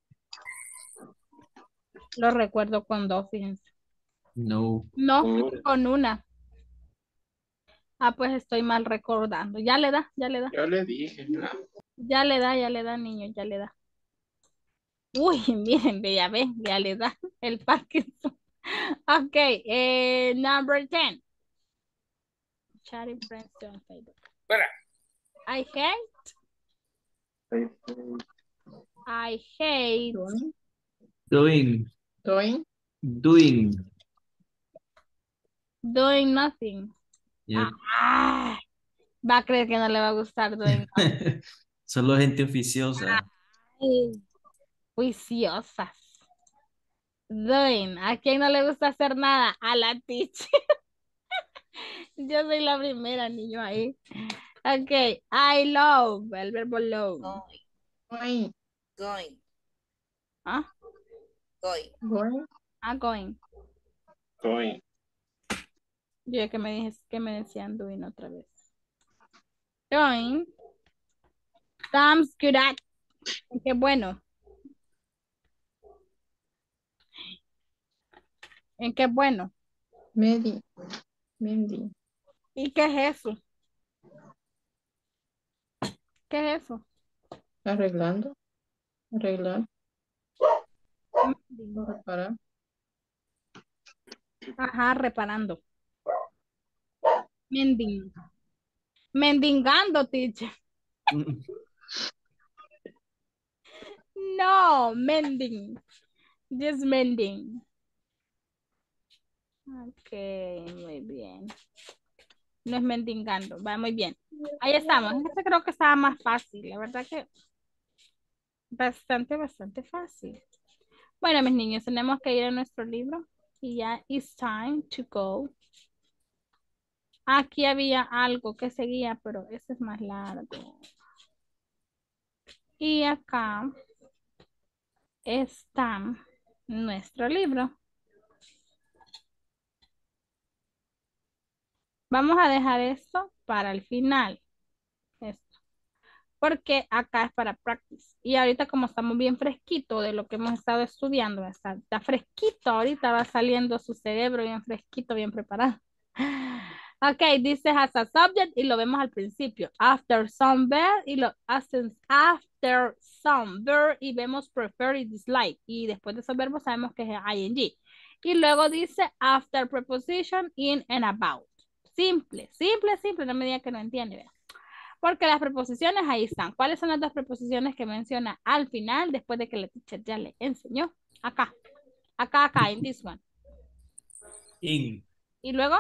Lo recuerdo con 2, fíjense. No. No, con una. Ah, pues estoy mal recordando. Ya le da. Ya le dije. Ya le da, niño, ya le da. Uy, miren, ya ven, ya le da el Parkinson. Ok, number 10. Chatting friends on Facebook. I hate. Doing. Doing nothing. Yep. Ah, va a creer que no le va a gustar doing nothing. Solo gente oficiosa. Ay, juiciosas. Doing. ¿A quién no le gusta hacer nada? A la teacher. Yo soy la primera, niño, ahí. Ok. I love. El verbo love. Going. Going. ¿Ah? Going. Going. Ah, going. Going. Yo que me decían doing otra vez. Going. Sounds good at. Qué bueno. ¿En qué bueno? Medi. Mendy. ¿Y qué es eso? ¿Qué es eso? Arreglando. Arreglar. Reparar. Ajá, reparando. Mending. Mendigando, teacher. No, mending. Just mending. Ok, muy bien. No es mendigando, va muy bien. Ahí estamos. Este creo que estaba más fácil. La verdad que bastante fácil. Bueno, mis niños, tenemos que ir a nuestro libro. Y ya it's time to go. Aquí había algo que seguía, pero este es más largo. Y acá está nuestro libro. Vamos a dejar esto para el final. Esto. Porque acá es para practice. Y ahorita como estamos bien fresquito de lo que hemos estado estudiando, está fresquito, ahorita va saliendo su cerebro bien fresquito, bien preparado. Ok, dice has a subject y lo vemos al principio. After some verb y lo hacen after some verb y vemos prefer y dislike. Y después de esos verbos sabemos que es ing. Y luego dice after preposition in and about. Simple, no me diga que no entiende. ¿Verdad? Porque las preposiciones ahí están. ¿Cuáles son las dos preposiciones que menciona al final después de que la teacher ya le enseñó? Acá, en this one. In. Y luego,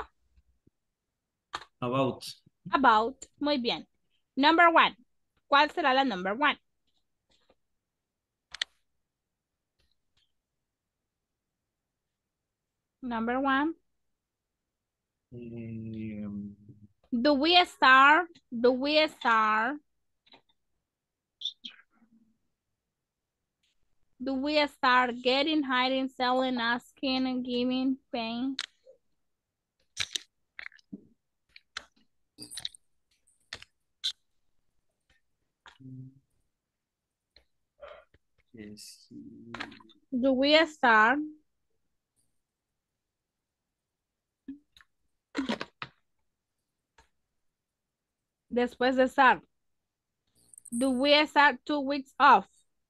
About. about. Muy bien. Number one. ¿Cuál será la number one? Number one. Do we start? Do we start? Do we start getting, hiding, selling, asking, and giving, paying? Yes. Do we start? Después de start. Do we start 2 weeks off?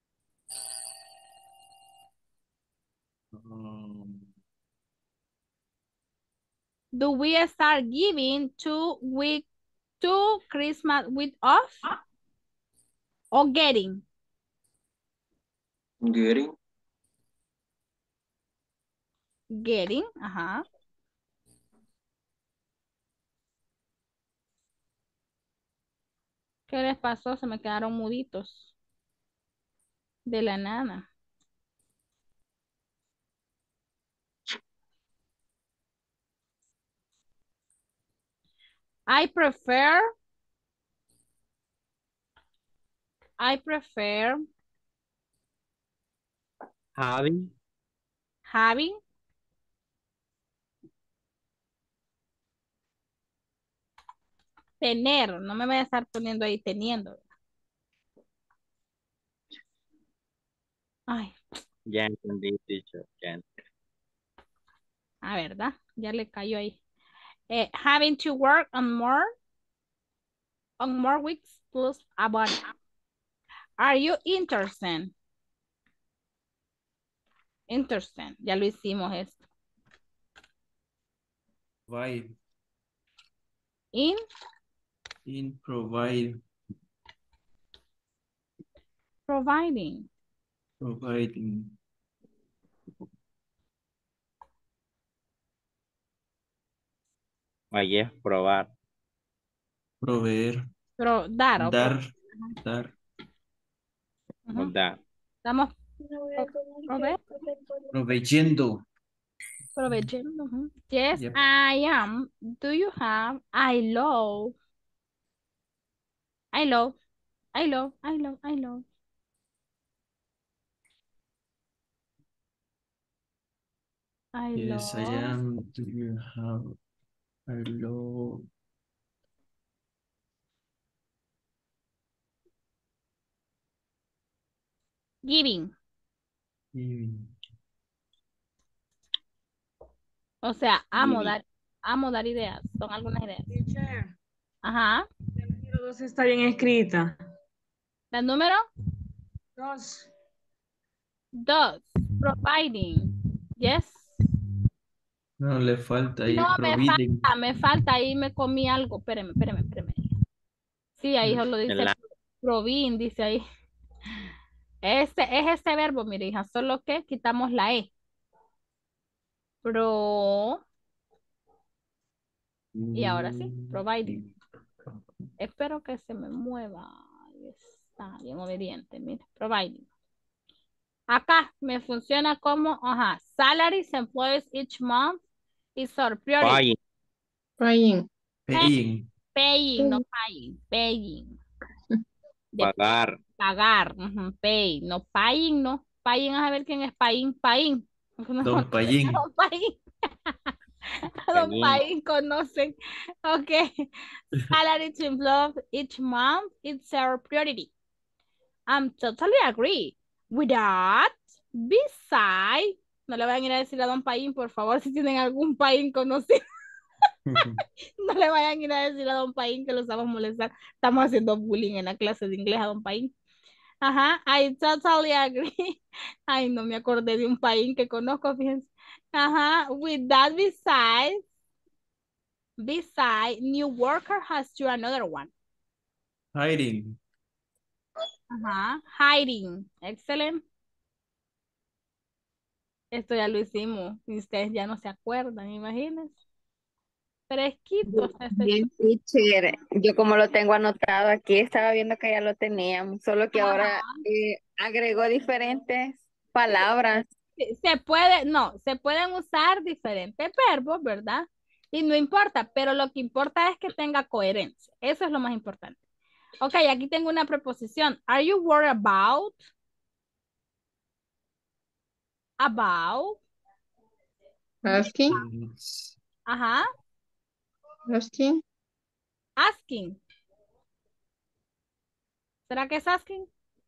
Do we start giving 2 Christmas week off? Or getting? Getting. Getting, ajá. ¿Qué les pasó? Se me quedaron muditos. De la nada. I prefer Having. having tener. No me voy a estar poniendo ahí teniendo. Ay, Ya entendí, teacher. Ya entendí. ¿verdad? Ya le cayó ahí. Having to work on more weeks plus a bonus. Are you interested? Interested. Ya lo hicimos esto. Provide. In Provide. providing. Providing. Ahí es probar. Proveer. Dar, ¿ok? Dar. Dar. O Ujú. dar. Estamos prove- Proveyendo. proveyendo. Ujú. Yes, Yep. I am. Do you have? I love. I love. I love. I love. I love. I Yes, I love. am. Do you have? I love. Giving. Giving. O sea, Giving. amo dar ideas. Son algunas ideas. Teacher, Ajá. la número 2 está bien escrita. ¿El número? 2. 2. Providing. Yes. No, le falta ahí. No, Providing. me falta. Ahí me comí algo. Espéreme. Sí, ahí solo dice La- provin, dice ahí. Es este verbo, mire, hija, solo que quitamos la E. Pro. Y ahora sí, providing. Espero que se me mueva. Ahí está, bien obediente, mire, providing. Acá me funciona como, ajá, salaries employees each month is our priority. Buying. Paying. Paying. No paying. De Pagar. pagar, pay, no paying, no. Paying, a ver quién es paying. Don Payín. Don Payín. A Don Payín conocen. Ok. Salary to employ each month is our priority. I'm totally agree with that. Besides, no le vayan a ir a decir a Don Payín, por favor, si tienen algún Payín conocido. No le vayan a ir a decir a Don Payín que lo estamos molestar. Estamos haciendo bullying en la clase de inglés a Don Payín. Ajá, I totally agree. Ay, no me acordé de un país que conozco, fíjense. Ajá, with that besides, new worker has to another one. Hiding. Ajá, hiding. Excelente. Esto ya lo hicimos y ustedes ya no se acuerdan, imagínense. Fresquitos. Bien, teacher. Yo como lo tengo anotado aquí, estaba viendo que ya lo teníamos, solo que ahora agregó diferentes palabras. Se pueden usar diferentes verbos, ¿verdad? Y no importa, pero lo que importa es que tenga coherencia. Eso es lo más importante. Ok, aquí tengo una preposición. Are you worried about? About. Asking. Ajá. Asking. Asking. ¿Será que es asking?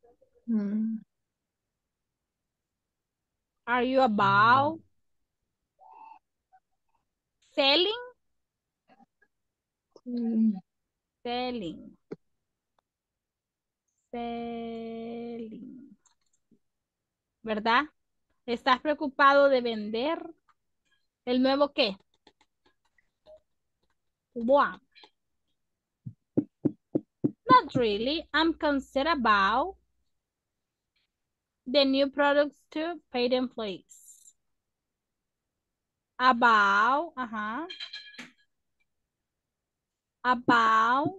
Are you about? Selling? Selling. Selling. ¿Verdad? ¿Estás preocupado de vender el nuevo qué? One. Not really. I'm concerned about the new products to paid employees. About, about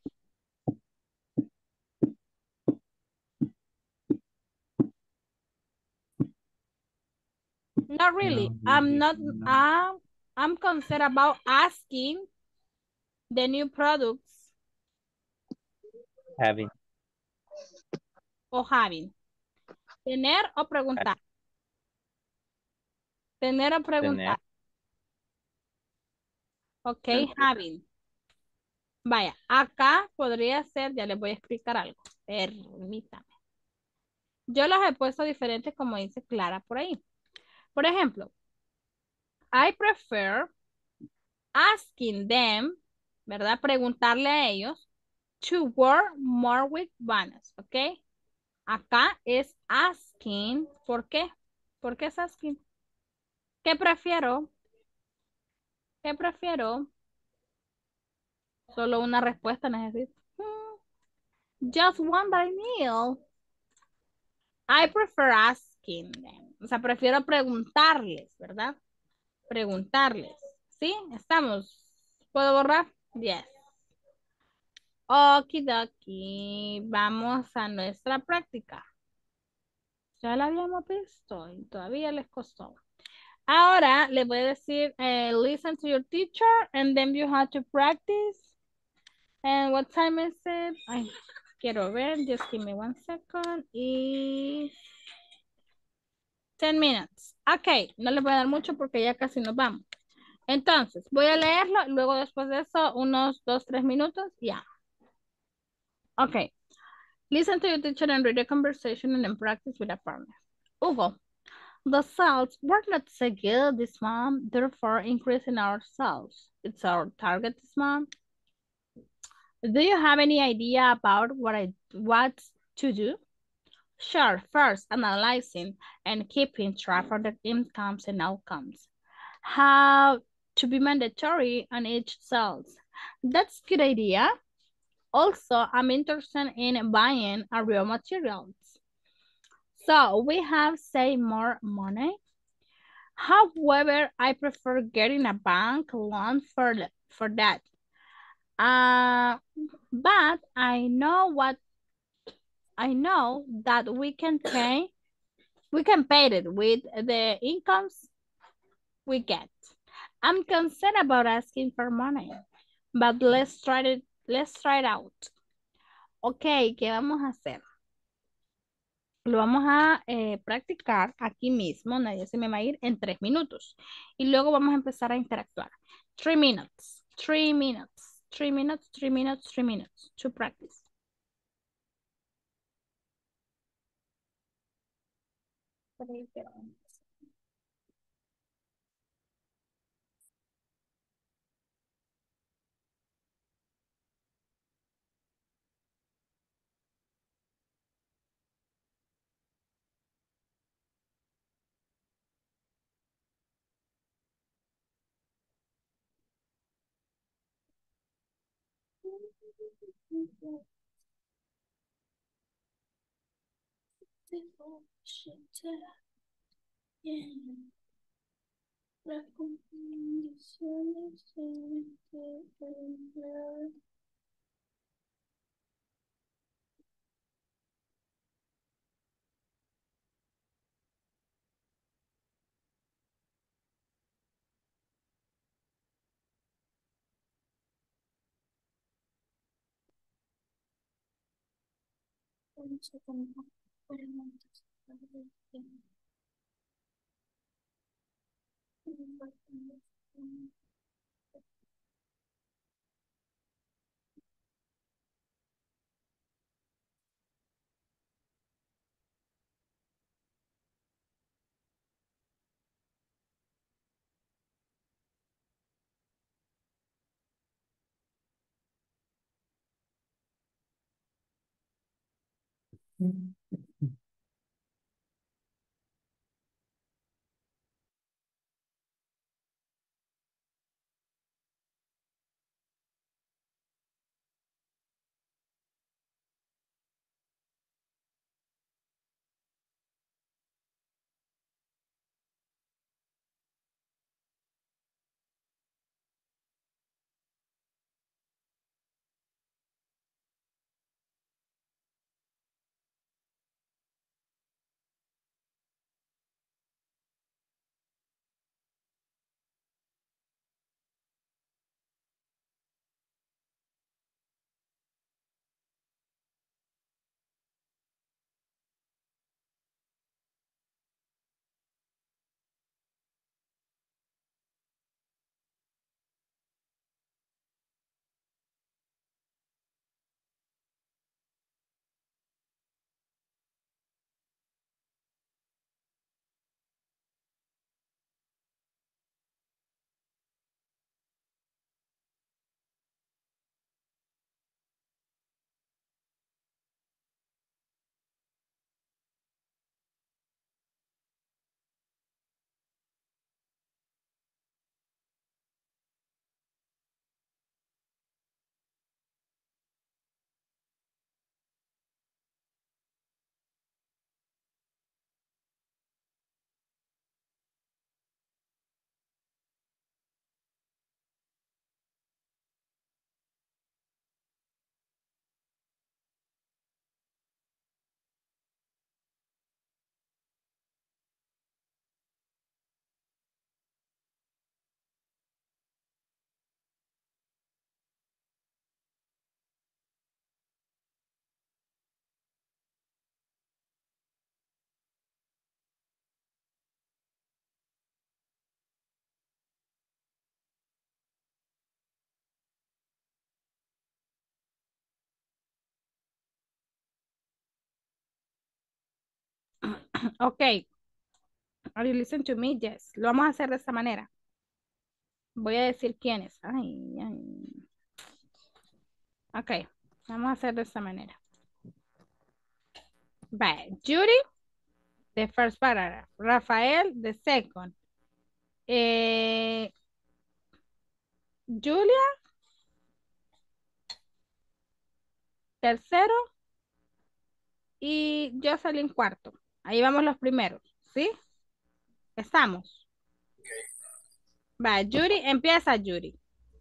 not really. I'm concerned about asking the new products. Having. O having. Tener o preguntar. Tener o preguntar. Ok, having. Vaya, acá podría ser, ya les voy a explicar algo. Permítame. Yo los he puesto diferentes como dice Clara por ahí. Por ejemplo, I prefer asking them, ¿verdad? Preguntarle a ellos to work more with banners, ¿ok? Acá es asking, ¿por qué? ¿Por qué es asking? ¿Qué prefiero? ¿Qué prefiero? Solo una respuesta necesito. Just one by meal. I prefer asking them. O sea, prefiero preguntarles, ¿verdad? Preguntarles. ¿Sí? Estamos. ¿Puedo borrar? Yes. Okidoki. Vamos a nuestra práctica. Ya la habíamos visto y todavía les costó. Ahora les voy a decir, listen to your teacher and then you have to practice. And what time is it? Ay, quiero ver, just give me 1 second. Y 10 minutes. Ok, no les voy a dar mucho porque ya casi nos vamos. Entonces, voy a leerlo, luego después de eso, unos 2, 3 minutos, ya. Ok. Listen to your teacher and read a conversation and then practice with a partner. Hugo, the sales were not so good this month, therefore increasing our sales. It's our target this month. Do you have any idea about what to do? Sure, first analyzing and keeping track of the incomes and outcomes. How to be mandatory on each sales. That's a good idea. Also, I'm interested in buying a real materials. So we have saved more money. However, I prefer getting a bank loan for that. But I know that we can pay it with the incomes we get. I'm concerned about asking for money, but let's try it out. Ok, ¿qué vamos a hacer? Lo vamos a practicar aquí mismo, nadie se me va a ir en 3 minutos. Y luego vamos a empezar a interactuar. 3 minutes, 3 minutes, 3 minutes, 3 minutes, 3 minutes to practice. Las condiciones en que el empleado se experimentos Ok. Are you listen to me? Yes. Lo vamos a hacer de esta manera. Voy a decir quiénes. Ay, ay. Ok. Vamos a hacer de esta manera. Bye. Judy, the first paragraph. Rafael, the second. Julia, tercero. Y Jocelyn, cuarto. Ahí vamos los primeros. ¿Sí? Estamos. Va, Judy, empieza Judy.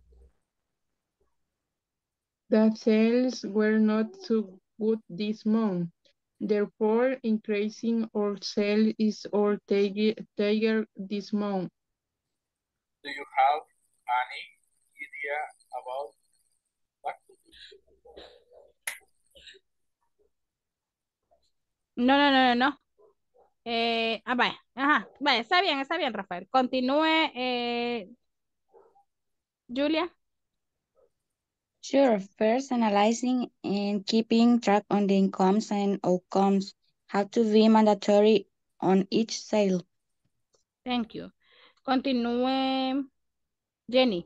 The sales were not so good this month. Therefore, increasing our sale is our target this month. Do you have any idea about what to do? No. Vaya. Ajá. Vaya, está bien, Rafael. Continúe, Julia. Sure, first analyzing and keeping track on the incomes and outcomes have to be mandatory on each sale. Thank you. Continúe, Jenny.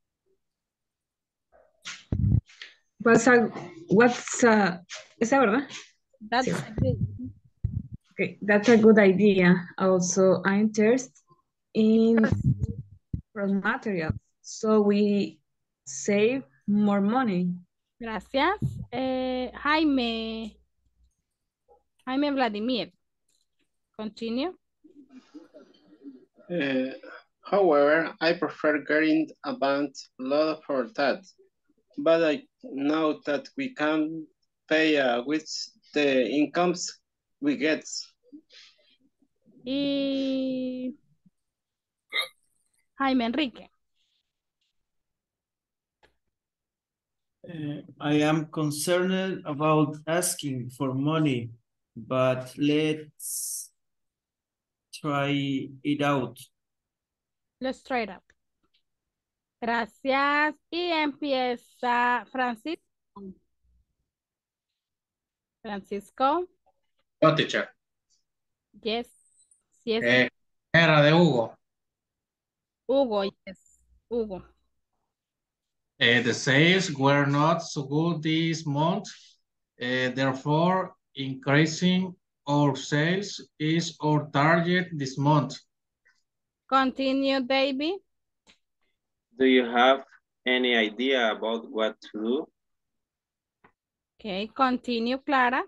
¿Esa verdad? That's Sí. good. Okay, that's a good idea. Also, I'm interested in raw materials, so we save more money. Gracias. Jaime Vladimir. Continue. However, I prefer getting a band load for that. But I know that we can pay with the incomes we get. Y Jaime Enrique. I am concerned about asking for money, but let's try it out. Let's try it out. Gracias. Y empieza Francisco. Francisco. No, teacher. Yes. Yes. Era de Hugo. Hugo, yes. Hugo. The sales were not so good this month. Therefore, increasing our sales is our target this month. Continue, David. Do you have any idea about what to do? Okay, continue, Clara.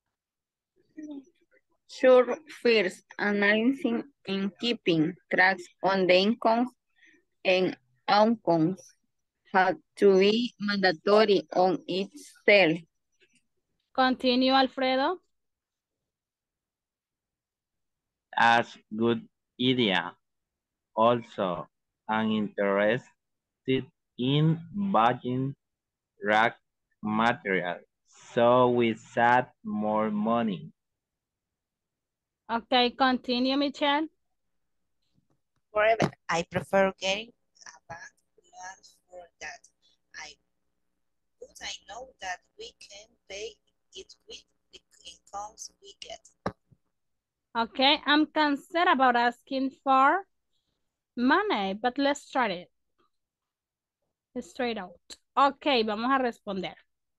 Sure, first analyzing and keeping tracks on the incomes and outcomes have to be mandatory on each sale. Continue, Alfredo. That's good idea. Also, I'm interested in buying rack material, so we save more money. Okay, continue, Michelle. Forever, I prefer getting a bank loan for that. But I know that we can pay it with the incomes we get. Okay, I'm concerned about asking for money, but let's try it. Straight out. Okay, vamos a responder.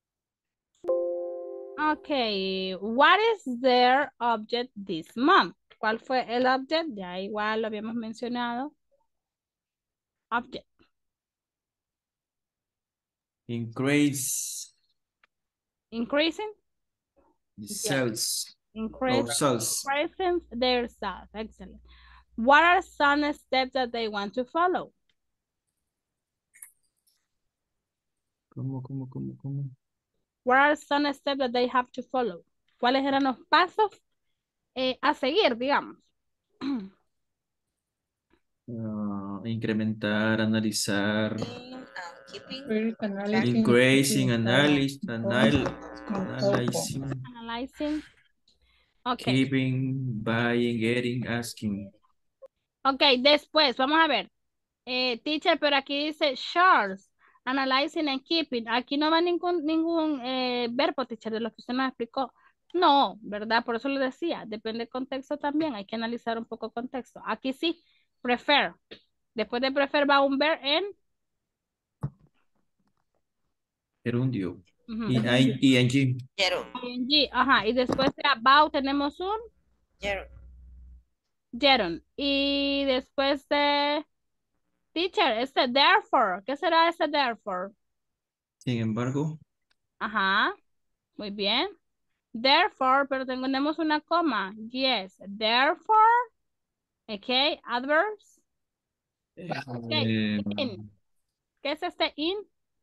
Okay, what is their object this month? ¿Cuál fue el object? Ya igual lo habíamos mencionado. Object. Increase Increasing? the sales. Increasing Sales. their sales. Excellent. What are some steps that they want to follow? ¿Cómo? What are some steps that they have to follow? ¿Cuáles eran los pasos a seguir, digamos? Incrementar, analizar. Analyzing, Increasing, keeping, Analyzing. Okay. Keeping, buying, getting, asking. Ok, después, vamos a ver. Teacher, pero aquí dice shares, analyzing and keeping. Aquí no va ningún verbo, teacher, de lo que usted nos explicó. No, ¿verdad? Por eso lo decía, depende del contexto también, hay que analizar un poco el contexto. Aquí sí, prefer. Después de prefer va un verb en Gerundio. ujú, Y ing. Gerund. ing, ajá, y después de about tenemos un Gerund. gerund. Y después de teacher, este therefore, ¿qué será ese therefore? Sin embargo, Ajá, muy bien. Therefore, pero tenemos una coma. Yes, therefore, ok, adverbs. Ok, in. ¿Qué es este in?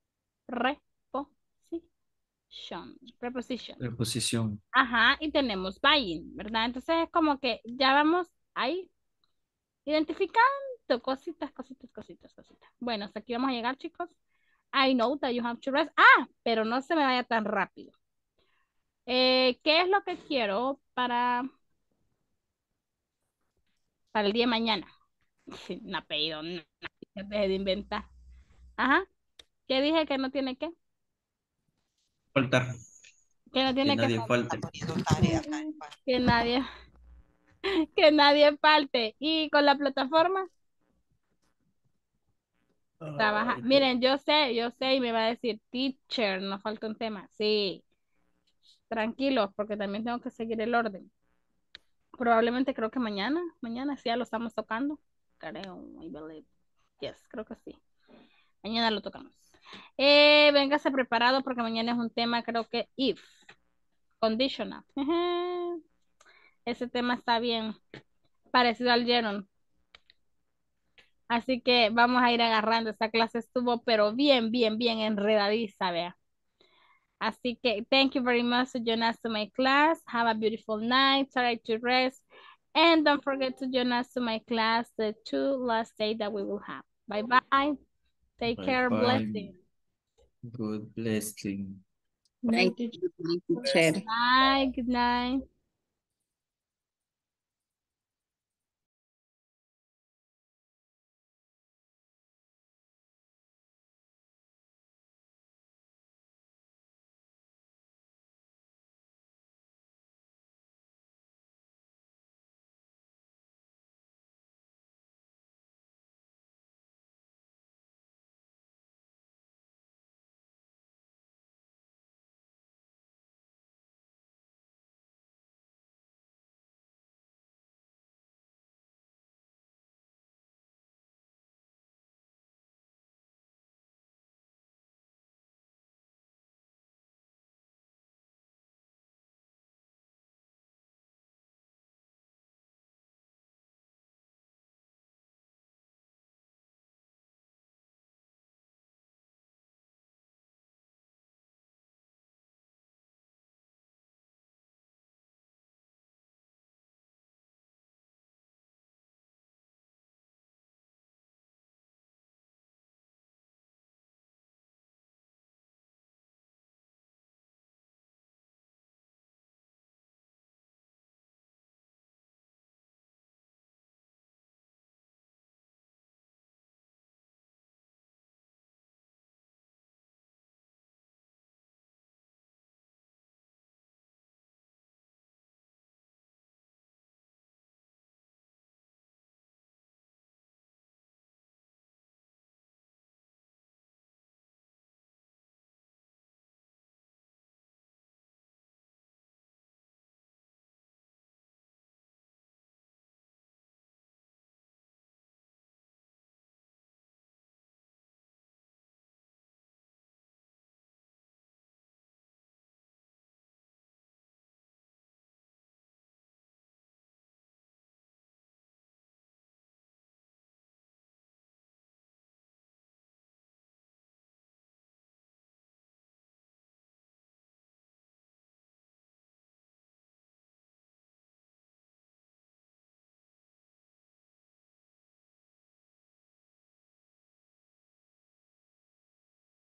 Preposition. preposición. Ajá, y tenemos buying, ¿verdad? Entonces es como que ya vamos ahí identificando cositas, cositas, cositas, cositas. Bueno, hasta aquí vamos a llegar, chicos. I know that you have to rest. Ah, pero no se me vaya tan rápido. ¿Qué es lo que quiero para el día de mañana? No ha pedido nada. Deje de inventar. Ajá. ¿Qué dije que no tiene que? Faltar. Que no Que tiene que nadie faltar. falte. Que nadie, que nadie falte. ¿Y con la plataforma? Trabaja. Miren, yo sé, y me va a decir, teacher, nos falta un tema. Sí, tranquilos, porque también tengo que seguir el orden. Probablemente creo que mañana sí ya lo estamos tocando. Creo, I believe. Yes, creo que sí. Mañana lo tocamos. Véngase preparado porque mañana es un tema, creo que if, conditional. Ese tema está bien parecido al Geron. Así que vamos a ir agarrando. Esta clase estuvo, pero bien, bien, bien enredadiza, vea. Así que thank you very much to join us to my class. Have a beautiful night. Try to rest. And don't forget to join us to my class the 2 last days that we will have. Bye-bye. Take care. Bye. Blessing. Good blessing. Thank you, teacher. Bye. Good night.